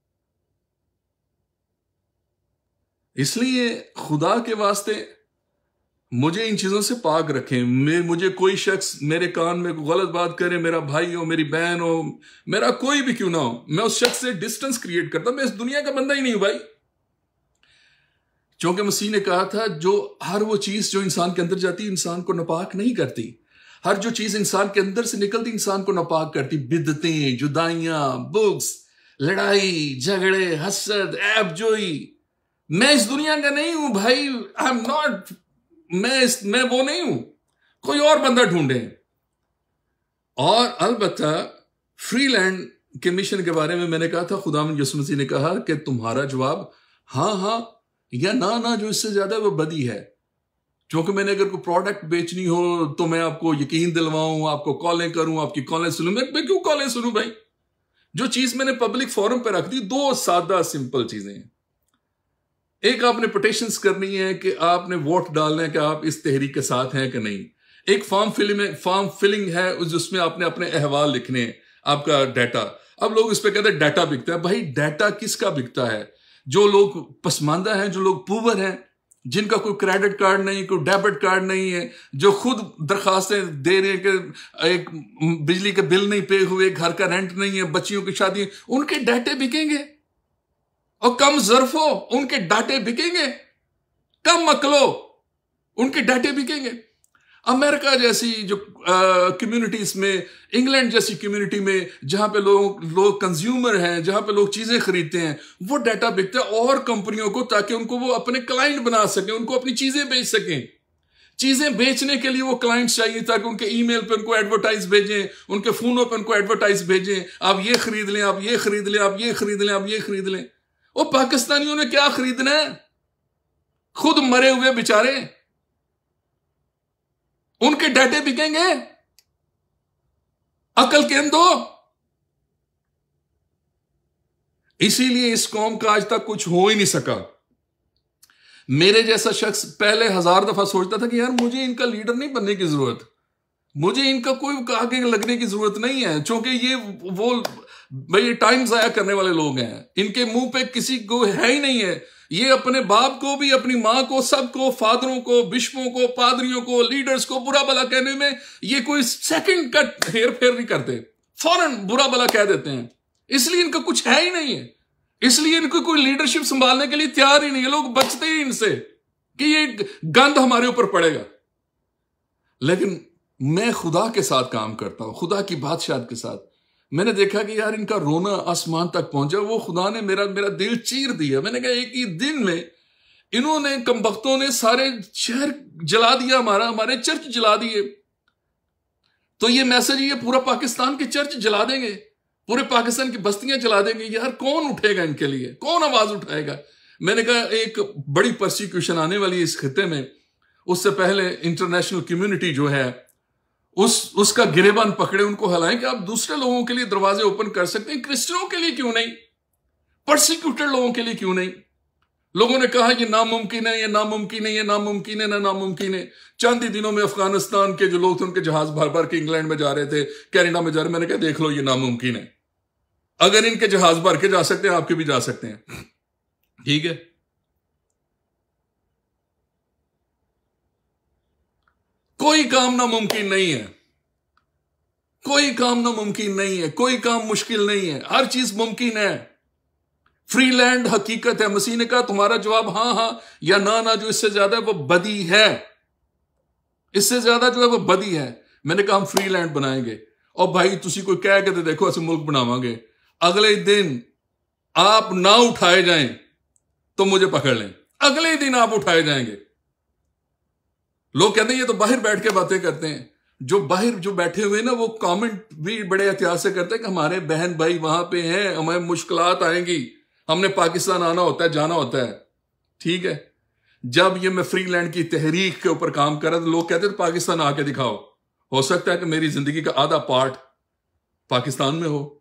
इसलिए खुदा के वास्ते मुझे इन चीजों से पाक रखें। मुझे कोई शख्स मेरे कान में गलत बात करे, मेरा भाई हो, मेरी बहन हो, मेरा कोई भी क्यों ना हो, मैं उस शख्स से डिस्टेंस क्रिएट करता। मैं इस दुनिया का बंदा ही नहीं हूं भाई, क्योंकि मसीह ने कहा था जो हर वो चीज जो इंसान के अंदर जाती है इंसान को नापाक नहीं करती। हर जो चीज इंसान के अंदर से निकलती इंसान को नापाक करती। बिदतें, जुदाइयां, बुक्स, लड़ाई झगड़े, हसद, ऐबजोई। मैं इस दुनिया का नहीं हूं भाई, आई एम नॉट, मैं वो नहीं हूं, कोई और बंदा ढूंढे। और अलबत्ता फ्रीलैंड के मिशन के बारे में मैंने कहा था, खुदावंद यीशु मसीह ने कहा कि तुम्हारा जवाब हाँ हाँ या ना ना, जो इससे ज्यादा वो बदी है। क्योंकि मैंने अगर कोई प्रोडक्ट बेचनी हो तो मैं आपको यकीन दिलवाऊं, आपको कॉलें करूं, आपकी कॉलें सुनूं। मैं क्यों कॉलें सुनूं भाई? जो चीज मैंने पब्लिक फोरम पे रख दी, दो सादा सिंपल चीजें हैं। एक, आपने पिटिशंस करनी है कि आपने वोट डालना है कि आप इस तहरीक के साथ हैं कि नहीं। एक फॉर्म फिलिंग है जिसमें आपने अपने अहवाल लिखने हैं, आपका डाटा। अब लोग इस पे कहते हैं डाटा बिकता है। भाई डाटा किसका बिकता है? जो लोग पसमानदा हैं, जो लोग पुअर हैं, जिनका कोई क्रेडिट कार्ड नहीं, कोई डेबिट कार्ड नहीं है, जो खुद दरखास्तें दे रहे हैं कि एक बिजली के बिल नहीं पे हुए, घर का रेंट नहीं है, बच्चियों की शादी, उनके डाटे बिकेंगे। और कम ज़र्फो उनके डाटे बिकेंगे, कम मकलो उनके डाटे बिकेंगे। अमेरिका जैसी जो कम्युनिटीज में, इंग्लैंड जैसी कम्युनिटी में, जहां पे लोग कंज्यूमर हैं, जहां पे लोग चीजें खरीदते हैं, वो डाटा बिकता है और कंपनियों को, ताकि उनको वो अपने क्लाइंट बना सकें, उनको अपनी चीजें बेच सकें। चीजें बेचने के लिए वो क्लाइंट्स चाहिए, ताकि उनके ईमेल पे उनको एडवर्टाइज भेजें, उनके फोनों पे उनको एडवर्टाइज भेजें, आप ये खरीद लें, आप ये खरीद लें, आप ये खरीद लें, आप ये खरीद लें। वो पाकिस्तानियों ने क्या खरीदना है? खुद मरे हुए बेचारे, उनके डाटे बिकेंगे। अकल के दो। इसीलिए इस कौम का आज तक कुछ हो ही नहीं सका। मेरे जैसा शख्स पहले 1000 दफा सोचता था कि यार मुझे इनका लीडर नहीं बनने की जरूरत, मुझे इनका कोई आगे लगने की जरूरत नहीं है, क्योंकि ये वो भाई टाइम जाया करने वाले लोग हैं। इनके मुंह पे किसी को है ही नहीं है। ये अपने बाप को भी, अपनी मां को, सबको, फादरों को, बिशपों को, पादरियों को, लीडर्स को बुरा भला कहने में ये कोई सेकंड का हेर फेर नहीं करते, फौरन बुरा भला कह देते हैं। इसलिए इनका कुछ है ही नहीं है, इसलिए इनको कोई लीडरशिप संभालने के लिए तैयार ही नहीं है। लोग बचते ही इनसे कि ये गंद हमारे ऊपर पड़ेगा। लेकिन मैं खुदा के साथ काम करता हूं, खुदा की बादशाहत के साथ। मैंने देखा कि यार इनका रोना आसमान तक पहुंचा। वो खुदा ने मेरा दिल चीर दिया। मैंने कहा एक ही दिन में इन्होंने, कमबख्तों ने सारे शहर जला दिया, हमारे चर्च जला दिए। तो ये मैसेज, ये पूरा पाकिस्तान के चर्च जला देंगे, पूरे पाकिस्तान की बस्तियां जला देंगे। यार कौन उठेगा इनके लिए, कौन आवाज उठाएगा? मैंने कहा एक बड़ी परसिक्यूशन आने वाली है इस खिते में, उससे पहले इंटरनेशनल कम्युनिटी जो है उसका गिरेबान पकड़े, उनको हलाएं कि आप दूसरे लोगों के लिए दरवाजे ओपन कर सकते हैं, क्रिश्चियनों के लिए क्यों नहीं, परसिक्यूटेड लोगों के लिए क्यों नहीं? लोगों ने कहा ये नामुमकिन है, ये नामुमकिन है, ये नामुमकिन है, ना नामुमकिन है। चंद ही दिनों में अफगानिस्तान के जो लोग थे उनके जहाज भर भर के इंग्लैंड में जा रहे थे, कनाडा में जा रहे। मैंने कहा देख लो ये नामुमकिन है। अगर इनके जहाज भर के जा सकते हैं, आपके भी जा सकते हैं। ठीक है, कोई काम नामुमकिन नहीं है, कोई काम नामुमकिन नहीं है, कोई काम मुश्किल नहीं है, हर चीज मुमकिन है। फ्री लैंड हकीकत है। मसीह ने कहा तुम्हारा जवाब हाँ हाँ या ना ना, जो इससे ज्यादा है वो बदी है, इससे ज्यादा जो है वो बदी है। मैंने कहा हम फ्री लैंड बनाएंगे, और भाई तुसी कोई कह के देखो ऐसे मुल्क बनावांगे, अगले दिन आप ना उठाए जाएं तो मुझे पकड़ लें, अगले दिन आप उठाए जाएंगे। लोग कहते हैं ये तो बाहर बैठ के बातें करते हैं। जो बाहर जो बैठे हुए ना, वो कमेंट भी बड़े एहतियात से करते हैं कि हमारे बहन भाई वहां पे हैं, हमें मुश्किलात आएंगी, हमने पाकिस्तान आना होता है, जाना होता है। ठीक है, जब ये मैं फ्री लैंड की तहरीक के ऊपर काम कर रहा था, लोग कहते थे पाकिस्तान आके दिखाओ। हो सकता है कि मेरी जिंदगी का आधा पार्ट पाकिस्तान में हो।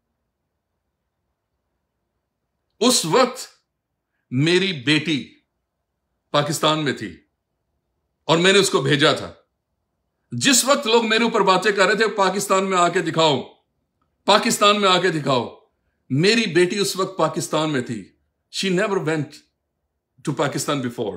उस वक्त मेरी बेटी पाकिस्तान में थी और मैंने उसको भेजा था। जिस वक्त लोग मेरे ऊपर बातें कर रहे थे पाकिस्तान में आके दिखाओ, पाकिस्तान में आके दिखाओ, मेरी बेटी उस वक्त पाकिस्तान में थी। She never went to Pakistan before.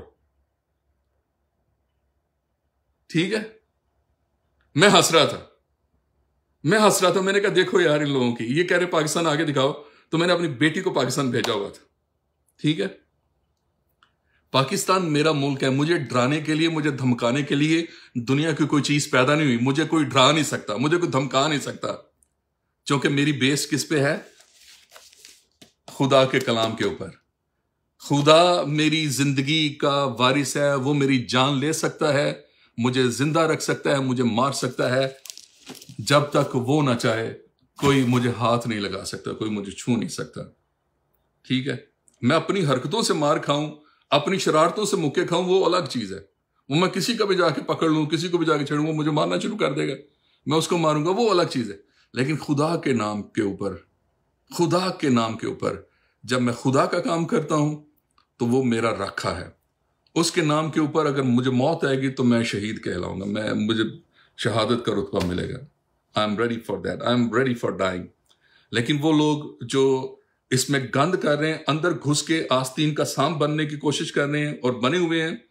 ठीक है, मैं हंस रहा था, मैंने कहा देखो यार इन लोगों की, ये कह रहे पाकिस्तान आके दिखाओ, तो मैंने अपनी बेटी को पाकिस्तान भेजा हुआ था। ठीक है, पाकिस्तान मेरा मुल्क है। मुझे डराने के लिए, मुझे धमकाने के लिए दुनिया की कोई चीज पैदा नहीं हुई। मुझे कोई डरा नहीं सकता, मुझे कोई धमका नहीं सकता, क्योंकि मेरी बेस किस पे है? खुदा के कलाम के ऊपर। खुदा मेरी जिंदगी का वारिस है। वो मेरी जान ले सकता है, मुझे जिंदा रख सकता है, मुझे मार सकता है। जब तक वो ना चाहे कोई मुझे हाथ नहीं लगा सकता, कोई मुझे छू नहीं सकता। ठीक है, मैं अपनी हरकतों से मार खाऊं, अपनी शरारतों से मुक्के खाऊं, वो अलग चीज है। वो मैं किसी का भी जाके पकड़ लूं, किसी को भी जाके छेड़ूं, वो मुझे मारना शुरू कर देगा, मैं उसको मारूंगा, वो अलग चीज है। लेकिन खुदा के नाम के ऊपर, खुदा के नाम के ऊपर जब मैं खुदा का काम करता हूं तो वो मेरा रखा है। उसके नाम के ऊपर अगर मुझे मौत आएगी तो मैं शहीद कहलाऊंगा, मुझे शहादत का रुतबा मिलेगा। I am ready for that, I am ready for dying. लेकिन वो लोग जो इसमें गंद कर रहे हैं, अंदर घुस के आस्तीन का सांप बनने की कोशिश कर रहे हैं और बने हुए हैं।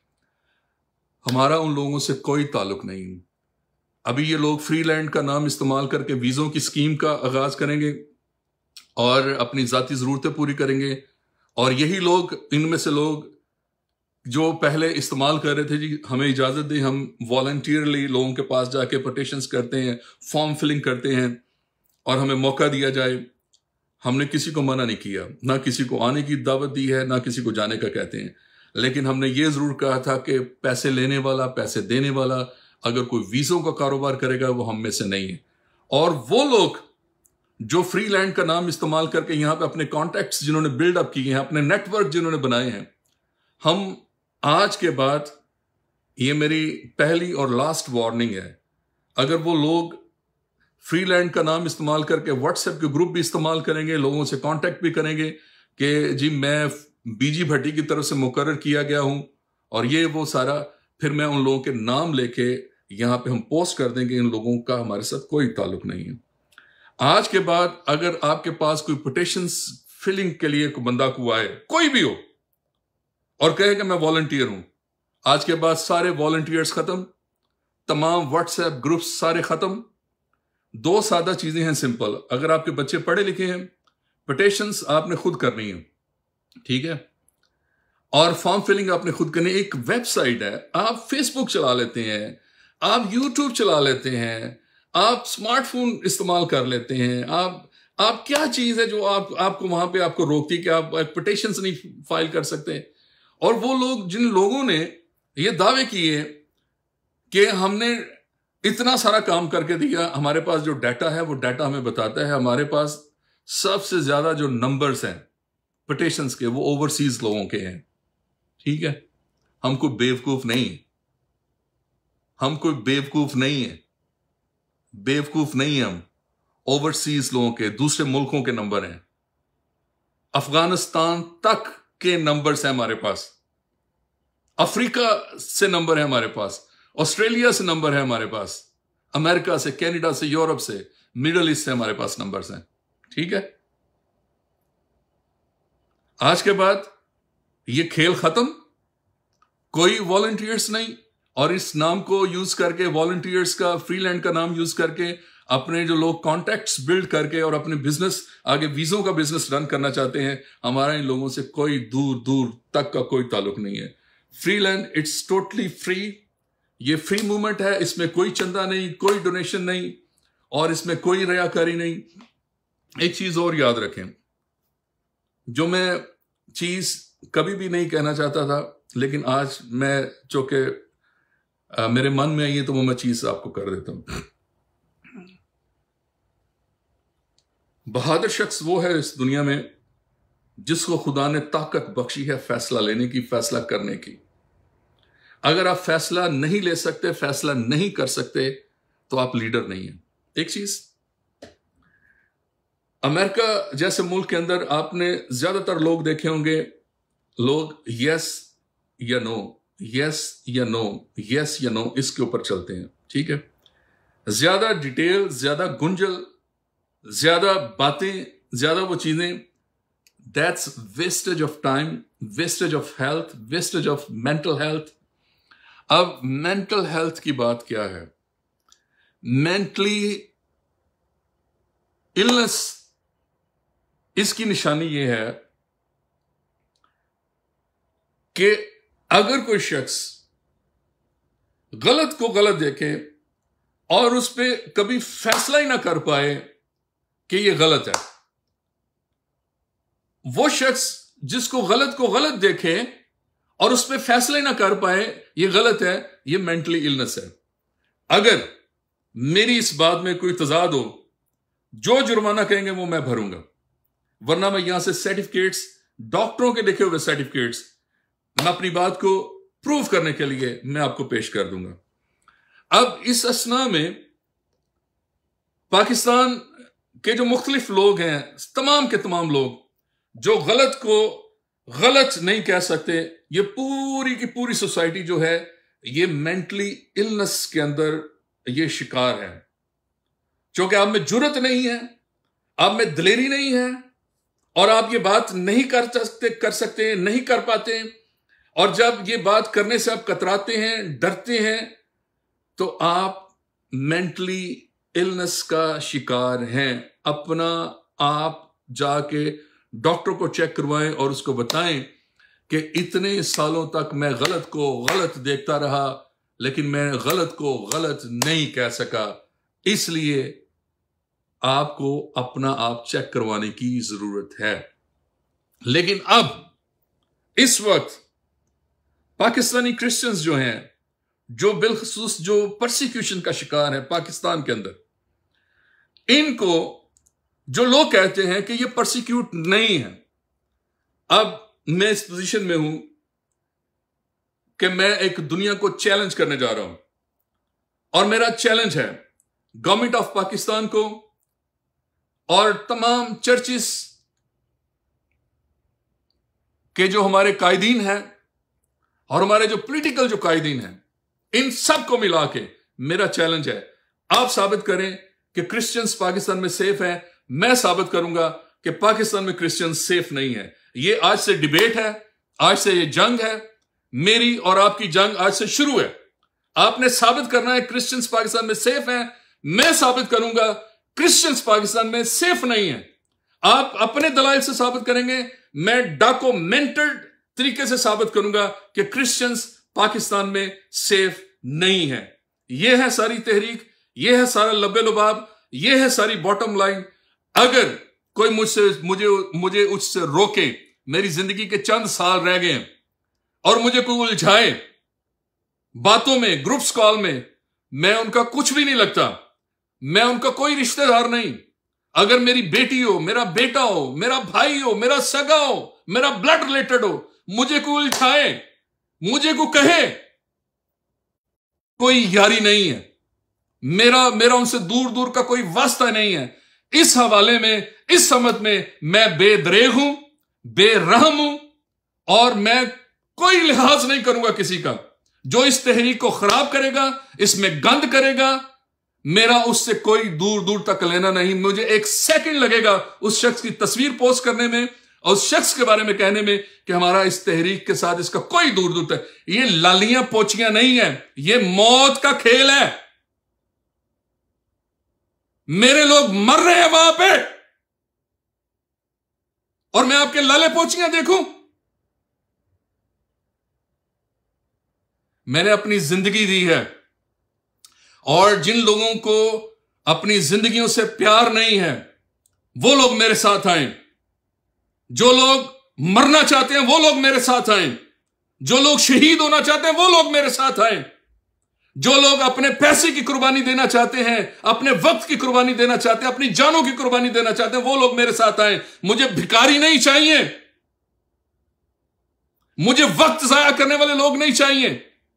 हमारा उन लोगों से कोई ताल्लुक नहीं। अभी ये लोग फ्रीलैंड का नाम इस्तेमाल करके वीज़ों की स्कीम का आगाज करेंगे और अपनी ज़ाती ज़रूरतें पूरी करेंगे। और यही लोग, इनमें से लोग जो पहले इस्तेमाल कर रहे थे, जी हमें इजाज़त दें, हम वॉलंटियरली लोगों के पास जाके पटिशन्स करते हैं, फॉर्म फिलिंग करते हैं और हमें मौका दिया जाए। हमने किसी को मना नहीं किया, ना किसी को आने की दावत दी है, ना किसी को जाने का कहते हैं। लेकिन हमने ये ज़रूर कहा था कि पैसे लेने वाला, पैसे देने वाला, अगर कोई वीज़ों का कारोबार करेगा वो हम में से नहीं है। और वो लोग जो फ्रीलैंड का नाम इस्तेमाल करके यहाँ पे अपने कॉन्टैक्ट्स जिन्होंने बिल्डअप किए हैं, अपने नेटवर्क जिन्होंने बनाए हैं, हम आज के बाद, ये मेरी पहली और लास्ट वार्निंग है, अगर वो लोग फ्रीलैंड का नाम इस्तेमाल करके व्हाट्सएप के ग्रुप भी इस्तेमाल करेंगे, लोगों से कांटेक्ट भी करेंगे कि जी मैं बीजी भट्टी की तरफ से मुकर्रर किया गया हूं और ये वो सारा, फिर मैं उन लोगों के नाम लेके यहां पे हम पोस्ट कर देंगे। इन लोगों का हमारे साथ कोई ताल्लुक नहीं है। आज के बाद अगर आपके पास कोई पिटिशंस फिलिंग के लिए कोई बंदा को आए, कोई भी हो, और कहे कि मैं वॉलंटियर हूं, आज के बाद सारे वॉलंटियर्स खत्म, तमाम व्हाट्सएप ग्रुप्स सारे खत्म। दो सादा चीजें हैं, सिंपल। अगर आपके बच्चे पढ़े लिखे हैं, पिटिशंस आपने खुद करनी है, ठीक है, और फॉर्म फिलिंग आपने खुद करनी है। एक वेबसाइट है, आप फेसबुक चला लेते हैं, आप यूट्यूब चला लेते हैं, आप स्मार्टफोन इस्तेमाल कर लेते हैं, आप क्या चीज है जो आपको वहां पे आपको रोकती कि आप पिटिशंस नहीं फाइल कर सकते। और वो लोग, जिन लोगों ने ये दावे किए कि हमने इतना सारा काम करके दिया, हमारे पास जो डाटा है वो डाटा हमें बताता है हमारे पास सबसे ज्यादा जो नंबर्स हैं पिटिशंस के, वो ओवरसीज लोगों के हैं, ठीक है। हम कोई बेवकूफ नहीं है, हम कोई बेवकूफ नहीं है, बेवकूफ नहीं है हम। ओवरसीज लोगों के, दूसरे मुल्कों के नंबर हैं, अफगानिस्तान तक के नंबर्स हैं हमारे पास, अफ्रीका से नंबर है हमारे पास, ऑस्ट्रेलिया से नंबर है हमारे पास, अमेरिका से, कनाडा से, यूरोप से, मिडल ईस्ट से हमारे पास नंबर्स हैं, ठीक है। आज के बाद ये खेल खत्म, कोई वॉलंटियर्स नहीं। और इस नाम को यूज करके, वॉलंटियर्स का, फ्रीलैंड का नाम यूज करके, अपने जो लोग कॉन्टैक्ट्स बिल्ड करके और अपने बिजनेस आगे, वीजों का बिजनेस रन करना चाहते हैं, हमारा इन लोगों से कोई दूर दूर तक का कोई ताल्लुक नहीं है। फ्रीलैंड इट्स टोटली फ्री, ये फ्री मूवमेंट है, इसमें कोई चंदा नहीं, कोई डोनेशन नहीं, और इसमें कोई रियाकारी नहीं। एक चीज और याद रखें, जो मैं चीज कभी भी नहीं कहना चाहता था, लेकिन आज मैं, चूंकि मेरे मन में आई है, तो वो मैं चीज आपको कर देता हूं। बहादुर शख्स वो है इस दुनिया में जिसको खुदा ने ताकत बख्शी है फैसला लेने की, फैसला करने की। अगर आप फैसला नहीं ले सकते, फैसला नहीं कर सकते, तो आप लीडर नहीं हैं। एक चीज, अमेरिका जैसे मुल्क के अंदर आपने ज्यादातर लोग देखे होंगे, लोग यस या नो, यस या नो, यस या नो, इसके ऊपर चलते हैं, ठीक है। ज्यादा डिटेल, ज्यादा गुंजल, ज्यादा बातें, ज्यादा वो चीजें, that's wastage of time, wastage of health, wastage of mental health. अब मेंटल हेल्थ की बात क्या है? मेंटली इलनेस, इसकी निशानी यह है कि अगर कोई शख्स गलत को गलत देखे और उस पर कभी फैसला ही ना कर पाए कि यह गलत है, वो शख्स जिसको गलत को गलत देखे और उस पर फैसला ही ना कर पाए यह गलत है, यह मेंटली इलनेस है। अगर मेरी इस बात में कोई तजाद हो, जो जुर्माना कहेंगे वो मैं भरूंगा, वरना मैं यहां से सर्टिफिकेट्स, डॉक्टरों के लिखे हुए सर्टिफिकेट्स, मैं अपनी बात को प्रूव करने के लिए मैं आपको पेश कर दूंगा। अब इस असना में पाकिस्तान के जो मुख्तलिफ लोग हैं, तमाम के तमाम लोग जो गलत को गलत नहीं कह सकते, ये पूरी की पूरी सोसाइटी जो है ये मेंटली इलनेस के अंदर ये शिकार है। क्योंकि आप में जुर्रत नहीं है, आप में दिलेरी नहीं है, और आप ये बात नहीं कर सकते, नहीं कर पाते, और जब ये बात करने से आप कतराते हैं, डरते हैं, तो आप मेंटली इलनेस का शिकार हैं। अपना आप जाके डॉक्टर को चेक करवाएं और उसको बताएं कि इतने सालों तक मैं गलत को गलत देखता रहा, लेकिन मैं गलत को गलत नहीं कह सका, इसलिए आपको अपना आप चेक करवाने की जरूरत है। लेकिन अब इस वक्त पाकिस्तानी क्रिश्चियंस जो हैं, जो बिलखसूस जो परसिक्यूशन का शिकार है पाकिस्तान के अंदर, इनको जो लोग कहते हैं कि ये परसिक्यूट नहीं है, अब मैं इस पोजीशन में हूं कि मैं एक दुनिया को चैलेंज करने जा रहा हूं, और मेरा चैलेंज है गवर्नमेंट ऑफ पाकिस्तान को और तमाम चर्चिस के जो हमारे कायदीन हैं और हमारे जो पॉलिटिकल जो कायदीन हैं, इन सब को मिला के मेरा चैलेंज है, आप साबित करें कि क्रिश्चियंस पाकिस्तान में सेफ हैं। मैं साबित करूंगा कि पाकिस्तान में क्रिश्चियन सेफ नहीं है। ये आज से डिबेट है, आज से ये जंग है, मेरी और आपकी जंग आज से शुरू है। आपने साबित करना है क्रिश्चियंस पाकिस्तान में सेफ हैं, मैं साबित करूंगा क्रिश्चियंस पाकिस्तान में सेफ नहीं है। आप अपने दलाइल से साबित करेंगे, मैं डॉक्यूमेंटेड तरीके से साबित करूंगा कि क्रिश्चियंस पाकिस्तान में सेफ नहीं है। यह है सारी तहरीक, यह है सारा लब्बे लुबाब, यह है सारी बॉटम लाइन। अगर कोई मुझे उससे रोके, मेरी जिंदगी के चंद साल रह गए और मुझे कोई उलझाए बातों में, ग्रुप्स कॉल में, मैं उनका कुछ भी नहीं लगता, मैं उनका कोई रिश्तेदार नहीं। अगर मेरी बेटी हो, मेरा बेटा हो, मेरा भाई हो, मेरा सगा हो, मेरा ब्लड रिलेटेड हो, मुझे कोई उलझाए, मुझे को कहे, कोई यारी नहीं है, मेरा उनसे दूर दूर का कोई वास्ता नहीं है। इस हवाले में, इस समझ में मैं बेदरेग हूं, बेरहम हूं, और मैं कोई लिहाज नहीं करूंगा किसी का। जो इस तहरीक को खराब करेगा, इसमें गंद करेगा, मेरा उससे कोई दूर दूर तक लेना नहीं। मुझे एक सेकंड लगेगा उस शख्स की तस्वीर पोस्ट करने में और उस शख्स के बारे में कहने में कि हमारा इस तहरीक के साथ इसका कोई दूर दूर तक, ये लालियां पोचियां नहीं है, ये मौत का खेल है। मेरे लोग मर रहे हैं वहां पे, और मैं आपके लाले पोचियां देखूं? मैंने अपनी जिंदगी दी है, और जिन लोगों को अपनी जिंदगियों से प्यार नहीं है वो लोग मेरे साथ आए, जो लोग मरना चाहते हैं वो लोग मेरे साथ आए, जो लोग शहीद होना चाहते हैं वो लोग मेरे साथ आए, जो लोग अपने पैसे की कुर्बानी देना चाहते हैं, अपने वक्त की कुर्बानी देना चाहते हैं, अपनी जानों की कुर्बानी देना चाहते हैं, वो लोग मेरे साथ आए। मुझे भिखारी नहीं चाहिए, मुझे वक्त जाया करने वाले लोग नहीं चाहिए।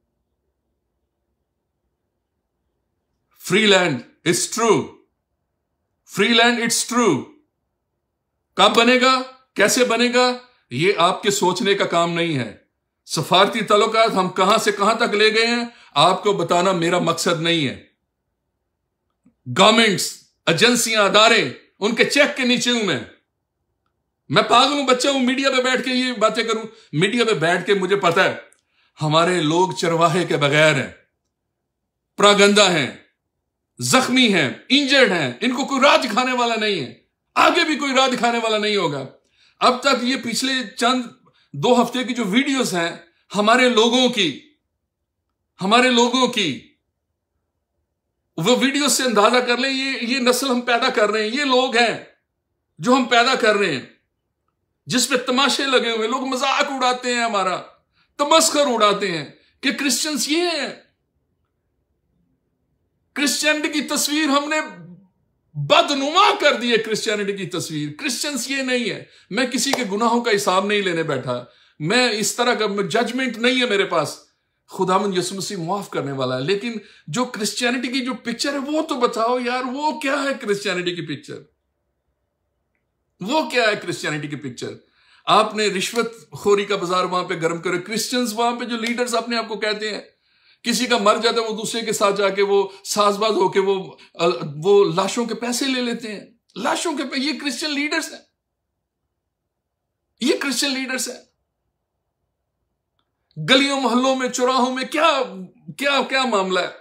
Free land it's true, free land it's true. कब बनेगा, कैसे बनेगा, यह आपके सोचने का काम नहीं है। सफारती ताल्लुकात हम कहां से कहां तक ले गए हैं, आपको बताना मेरा मकसद नहीं है। गवर्नमेंट्स, एजेंसियां, अदारे, उनके चेक के नीचे हूं मैं पागल हूं, बच्चा हूं, मीडिया पे बैठ के ये बातें करूं। मीडिया पे बैठ के मुझे पता है हमारे लोग चरवाहे के बगैर हैं, प्रागंदा हैं, जख्मी हैं, इंजर्ड हैं, इनको कोई राह दिखाने वाला नहीं है, आगे भी कोई राह दिखाने वाला नहीं होगा। अब तक ये पिछले चंद 2 हफ्ते की जो वीडियोस हैं हमारे लोगों की, वो वीडियो से अंदाजा कर लें, ये नस्ल हम पैदा कर रहे हैं, ये लोग हैं जो हम पैदा कर रहे हैं, जिसपे तमाशे लगे हुए, लोग मजाक उड़ाते हैं, हमारा तमस्खर उड़ाते हैं कि क्रिश्चियंस ये हैं। क्रिश्चियनिटी की तस्वीर हमने बदनुमा कर दी है। क्रिश्चियनिटी की तस्वीर, क्रिश्चियंस ये नहीं है। मैं किसी के गुनाहों का हिसाब नहीं लेने बैठा, मैं इस तरह का जजमेंट नहीं है मेरे पास। खुदावंद यीशु मसीह माफ करने वाला है, लेकिन जो क्रिश्चियनिटी की जो पिक्चर है वो तो बताओ यार, वो क्या है क्रिश्चियनिटी की पिक्चर, वो क्या है क्रिश्चियनिटी की पिक्चर? आपने रिश्वत खोरी का बाजार वहां पे गर्म करे। क्रिश्चियंस वहां पे जो लीडर्स अपने आप को कहते हैं, किसी का मर जाता है वो दूसरे के साथ जाके वो साजबाज होके वो लाशों के पैसे ले लेते हैं, लाशों के ये क्रिश्चियन लीडर्स हैं। ये क्रिश्चियन लीडर्स हैं। गलियों मोहल्लों में, चौराहों में क्या क्या क्या मामला है?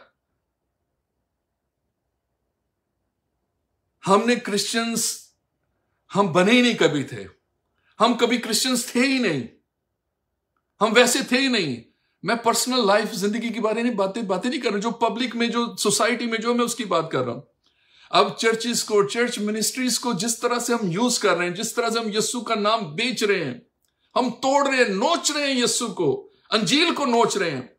हमने क्रिश्चियंस, हम बने ही नहीं कभी थे, हम कभी क्रिश्चियंस थे ही नहीं, हम वैसे थे ही नहीं। मैं पर्सनल लाइफ, जिंदगी के बारे में बातें नहीं कर रहा, जो पब्लिक में, जो सोसाइटी में जो मैं उसकी बात कर रहा हूं। अब चर्चिस को, चर्च मिनिस्ट्रीज को जिस तरह से हम यूज कर रहे हैं, जिस तरह से हम यीशु का नाम बेच रहे हैं, हम तोड़ रहे हैं, नोच रहे हैं, यीशु को, अंजील को नोच रहे हैं।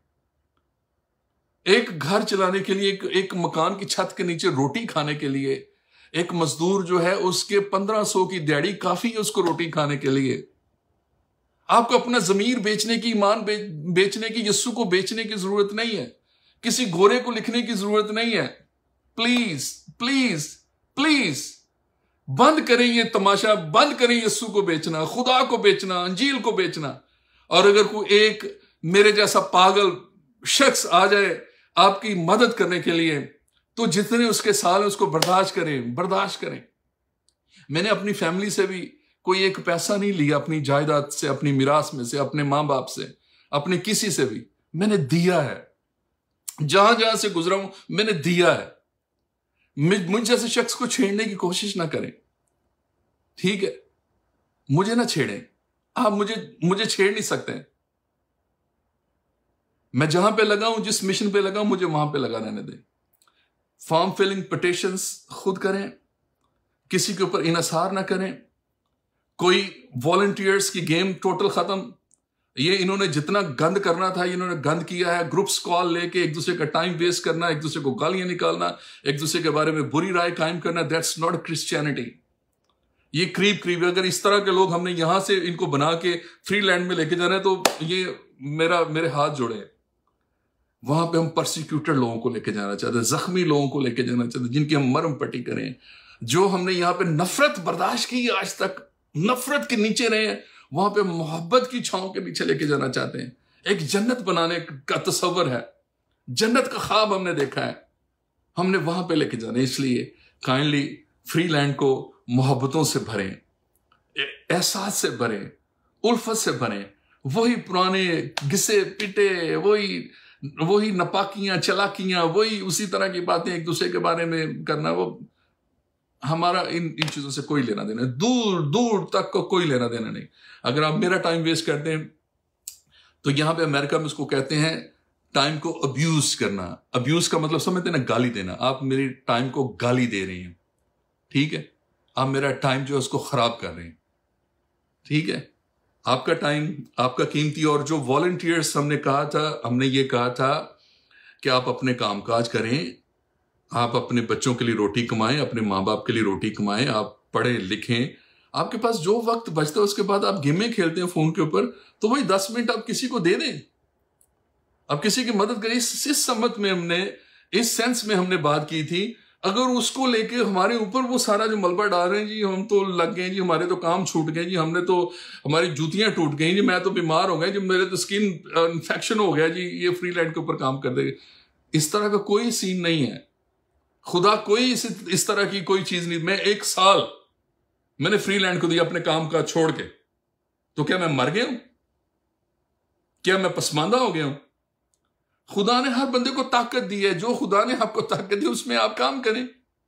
एक घर चलाने के लिए, एक मकान की छत के नीचे रोटी खाने के लिए एक मजदूर जो है उसके 1500 की दिहाड़ी काफी है उसको रोटी खाने के लिए। आपको अपना जमीर बेचने की, ईमान बेचने की, यीशु को बेचने की जरूरत नहीं है। किसी गोरे को लिखने की जरूरत नहीं है। प्लीज प्लीज प्लीज बंद करें ये तमाशा, बंद करें यीशु को बेचना, खुदा को बेचना, अंजील को बेचना। और अगर कोई एक मेरे जैसा पागल शख्स आ जाए आपकी मदद करने के लिए, तो जितने उसके साल है उसको बर्दाश्त करें। मैंने अपनी फैमिली से भी कोई एक पैसा नहीं लिया, अपनी जायदाद से, अपनी मिरास में से, अपने मां बाप से, अपने किसी से भी। मैंने दिया है, जहां जहां से गुजरा हूं मैंने दिया है। मुझ जैसे शख्स को छेड़ने की कोशिश ना करें, ठीक है? मुझे ना छेड़ें, आप मुझे छेड़ नहीं सकते। मैं जहां पे लगा हूं, जिस मिशन पे लगा हूं, मुझे वहां पे लगा रहने दें। फॉर्म फिलिंग पिटिशंस खुद करें, किसी के ऊपर इनसार ना करें। कोई वॉलंटियर्स की गेम टोटल खत्म। ये इन्होंने जितना गंद करना था इन्होंने गंद किया है। ग्रुप्स कॉल लेके एक दूसरे का टाइम वेस्ट करना, एक दूसरे को गालियां निकालना, एक दूसरे के बारे में बुरी राय कायम करना, दैट्स नॉट क्रिश्चियनिटी। ये क्रीप अगर इस तरह के लोग हमने यहां से इनको बना के फ्री लैंड में लेके जाना है, तो ये मेरे हाथ जोड़े। वहां पे हम परसिक्यूटेड लोगों को लेके जाना चाहते हैं, जख्मी लोगों को लेके जाना चाहते हैं, जिनकी हम मरम पट्टी करें। जो हमने यहाँ पे नफरत बर्दाश्त की आज तक, नफरत के नीचे रहे हैं, वहां पे मोहब्बत की छांव के नीचे लेके जाना चाहते हैं। एक जन्नत बनाने का तस्वर है, जन्नत का ख्वाब हमने देखा है, हमने वहां पे लेके जाना है। इसलिए काइंडली फ्री लैंड को मोहब्बतों से भरें, एहसास से भरें, उल्फत से भरें। वही पुराने घिसे पिटे, वही नपाकियां, चलाकियां, वही उसी तरह की बातें एक दूसरे के बारे में करना, वो हमारा इन चीजों से कोई लेना देना, दूर दूर तक को कोई लेना देना नहीं। अगर आप मेरा टाइम वेस्ट करते हैं, तो यहां पे अमेरिका में उसको कहते हैं टाइम को अब्यूज करना। अब्यूज का मतलब समझते हैं ना, गाली देना। आप मेरी टाइम को गाली दे रही हैं, ठीक है? आप मेरा टाइम जो है उसको खराब कर रहे हैं, ठीक है? आपका टाइम आपका कीमती। और जो वॉलंटियर्स हमने ये कहा था कि आप अपने कामकाज करें, आप अपने बच्चों के लिए रोटी कमाएं, अपने माँ बाप के लिए रोटी कमाएं, आप पढ़ें लिखें। आपके पास जो वक्त बचता है उसके बाद आप गेमें खेलते हैं फोन के ऊपर, तो वही 10 मिनट आप किसी को दे दें, आप किसी की मदद करें। इस सम्मत में हमने, इस सेंस में हमने बात की थी। अगर उसको लेके हमारे ऊपर वो सारा जो मलबा डाल रहे हैं, जी हम तो लग गए, जी हमारे तो काम छूट गए, जी हमने तो, हमारी जूतियां टूट गई, जी मैं तो बीमार हो गया, जी मेरे तो स्किन इन्फेक्शन हो गया, जी ये फ्री लैंड के ऊपर काम कर देगा। इस तरह का कोई सीन नहीं है। खुदा कोई इस तरह की कोई चीज नहीं। मैं 1 साल मैंने फ्री लैंड को दिया अपने काम का छोड़ के, तो क्या मैं मर गया हूं? क्या मैं पसमानदा हो गया हूं? खुदा ने हर बंदे को ताकत दी है। जो खुदा ने आपको ताकत दी उसमें आप काम करें।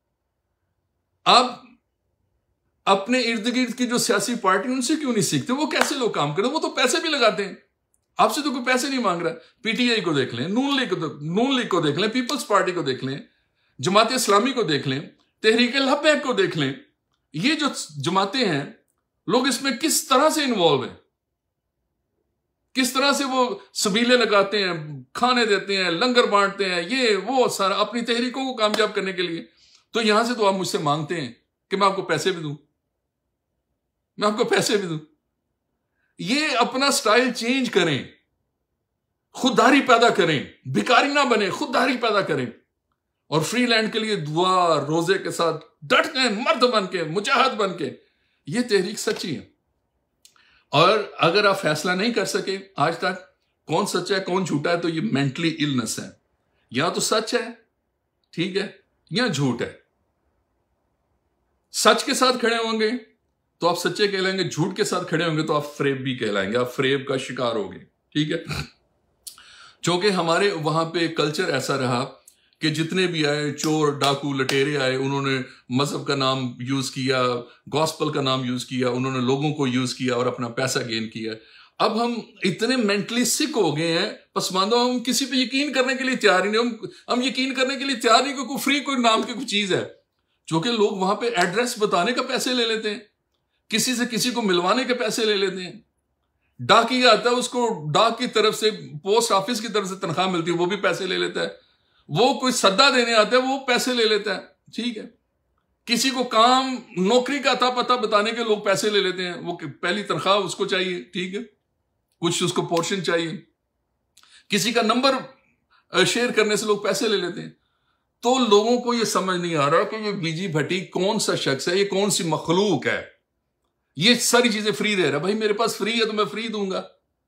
आप अपने इर्द गिर्द की जो सियासी पार्टी उनसे क्यों नहीं सीखते? वो कैसे लोग काम करते? वो तो पैसे भी लगाते हैं। आपसे तो कोई पैसे नहीं मांग रहा। पीटीआई को देख लें, नून लीग को देख लें, पीपल्स पार्टी को देख लें, जमात इस्लामी को देख लें, तहरीक लब्बैक को देख लें। ये जो जमातें हैं, लोग इसमें किस तरह से इन्वॉल्व हैं, किस तरह से वो सबीले लगाते हैं, खाने देते हैं, लंगर बांटते हैं, ये वो सारा अपनी तहरीकों को कामयाब करने के लिए। तो यहां से तो आप मुझसे मांगते हैं कि मैं आपको पैसे भी दूं, मैं आपको पैसे भी दूं। ये अपना स्टाइल चेंज करें, खुददारी पैदा करें, भिखारी ना बने, खुददारी पैदा करें। और फ्री लैंड के लिए दुआ रोजे के साथ डट गए, मर्द बन के, मुजाहिद बन के। ये तहरीक सच्ची है। और अगर आप फैसला नहीं कर सके आज तक कौन सच्चा है कौन झूठा है, तो ये मेंटली इलनेस है। या तो सच है, ठीक है, या झूठ है। सच के साथ खड़े होंगे तो आप सच्चे कहलाएंगे, झूठ के साथ खड़े होंगे तो आप फरेब भी कहलाएंगे, आप फरेब का शिकार होंगे। ठीक है, क्योंकि हमारे वहां पे कल्चर ऐसा रहा कि जितने भी आए, चोर डाकू लटेरे आए, उन्होंने मजहब का नाम यूज किया, गॉस्पल का नाम यूज किया, उन्होंने लोगों को यूज किया और अपना पैसा गेन किया। अब हम इतने मेंटली सिक हो गए हैं, पसमानदा, हम किसी पे यकीन करने के लिए तैयार ही नहीं। हम यकीन करने के लिए तैयार नहीं कि कोई फ्री कोई नाम की कोई चीज है। क्योंकि लोग वहां पे एड्रेस बताने का पैसे ले लेते हैं, किसी से किसी को मिलवाने के पैसे ले लेते हैं। डाकी आता है, उसको डाक की तरफ से, पोस्ट ऑफिस की तरफ से तनख्वाह मिलती है, वो भी पैसे ले लेता है। वो कोई सद्दा देने आता है, वो पैसे ले लेता है। ठीक है, किसी को काम नौकरी का अता पता बताने के लोग पैसे ले लेते हैं, वो पहली तनख्वाह उसको चाहिए। ठीक है, कुछ उसको पोर्शन चाहिए, किसी का नंबर शेयर करने से लोग पैसे ले लेते हैं। तो लोगों को यह समझ नहीं आ रहा कि ये बीजी भट्टी कौन सा शख्स है, ये कौन सी मखलूक है, ये सारी चीजें फ्री दे रहा है। भाई मेरे पास फ्री है तो मैं फ्री दूंगा।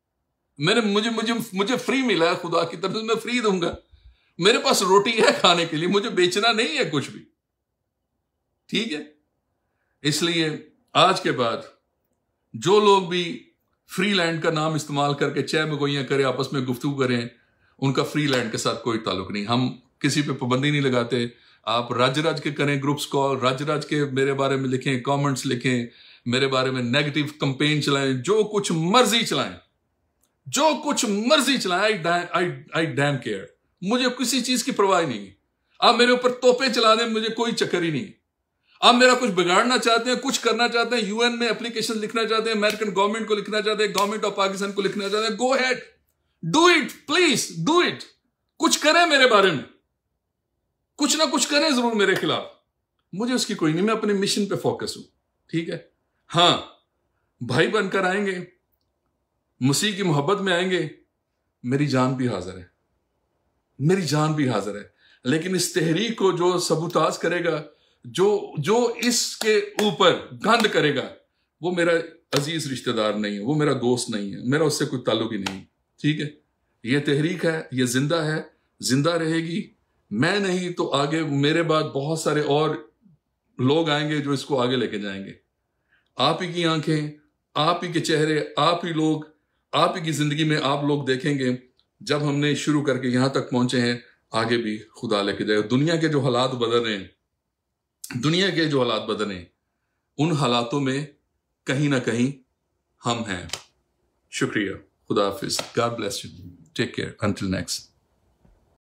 मुझे फ्री मिला है खुदा की तरफ से, मैं फ्री दूंगा। मेरे पास रोटी है खाने के लिए, मुझे बेचना नहीं है कुछ भी। ठीक है, इसलिए आज के बाद जो लोग भी फ्री लैंड का नाम इस्तेमाल करके चाय मगोइयां करें, आपस में गुफ्तगू करें, उनका फ्री लैंड के साथ कोई ताल्लुक नहीं। हम किसी पे पाबंदी नहीं लगाते। आप रज के करें ग्रुप्स कॉल, रज के मेरे बारे में लिखें, कमेंट्स लिखें, मेरे बारे में नेगेटिव कंपेन चलाएं, जो कुछ मर्जी चलाएं, जो कुछ मर्जी चलाएं। आई डैम केयर, मुझे किसी चीज की परवाह नहीं। आप मेरे ऊपर तोपे चला दें, मुझे कोई चक्कर ही नहीं। आप मेरा कुछ बिगाड़ना चाहते हैं, कुछ करना चाहते हैं, यूएन में एप्लीकेशन लिखना चाहते हैं, अमेरिकन गवर्नमेंट को लिखना चाहते हैं, गवर्नमेंट ऑफ पाकिस्तान को लिखना चाहते हैं, go ahead, do it, please do it. कुछ करें मेरे बारे में, कुछ ना कुछ करें जरूर मेरे खिलाफ, मुझे उसकी कोई नहीं, मैं अपने मिशन पे फोकस हूं। ठीक है, हां, भाई बनकर आएंगे, मसीह की मोहब्बत में आएंगे, मेरी जान भी हाजिर है, मेरी जान भी हाजिर है। लेकिन इस तहरीक को जो सबूताज करेगा, जो इसके ऊपर गंद करेगा, वो मेरा अजीज रिश्तेदार नहीं है, वो मेरा दोस्त नहीं है, मेरा उससे कोई ताल्लुक ही नहीं। ठीक है, ये तहरीक है, ये जिंदा है, जिंदा रहेगी। मैं नहीं तो आगे मेरे बाद बहुत सारे और लोग आएंगे जो इसको आगे लेके जाएंगे। आप ही की आंखें, आप ही के चेहरे, आप ही लोग, आप ही की जिंदगी में आप लोग देखेंगे। जब हमने शुरू करके यहां तक पहुंचे हैं, आगे भी खुदा लेके जाएगा। दुनिया के जो हालात बदल रहे हैं, दुनिया के जो हालात बदल रहे हैं, उन हालातों में कहीं ना कहीं हम हैं। शुक्रिया, खुदा हाफिज, God bless you, take care, until next.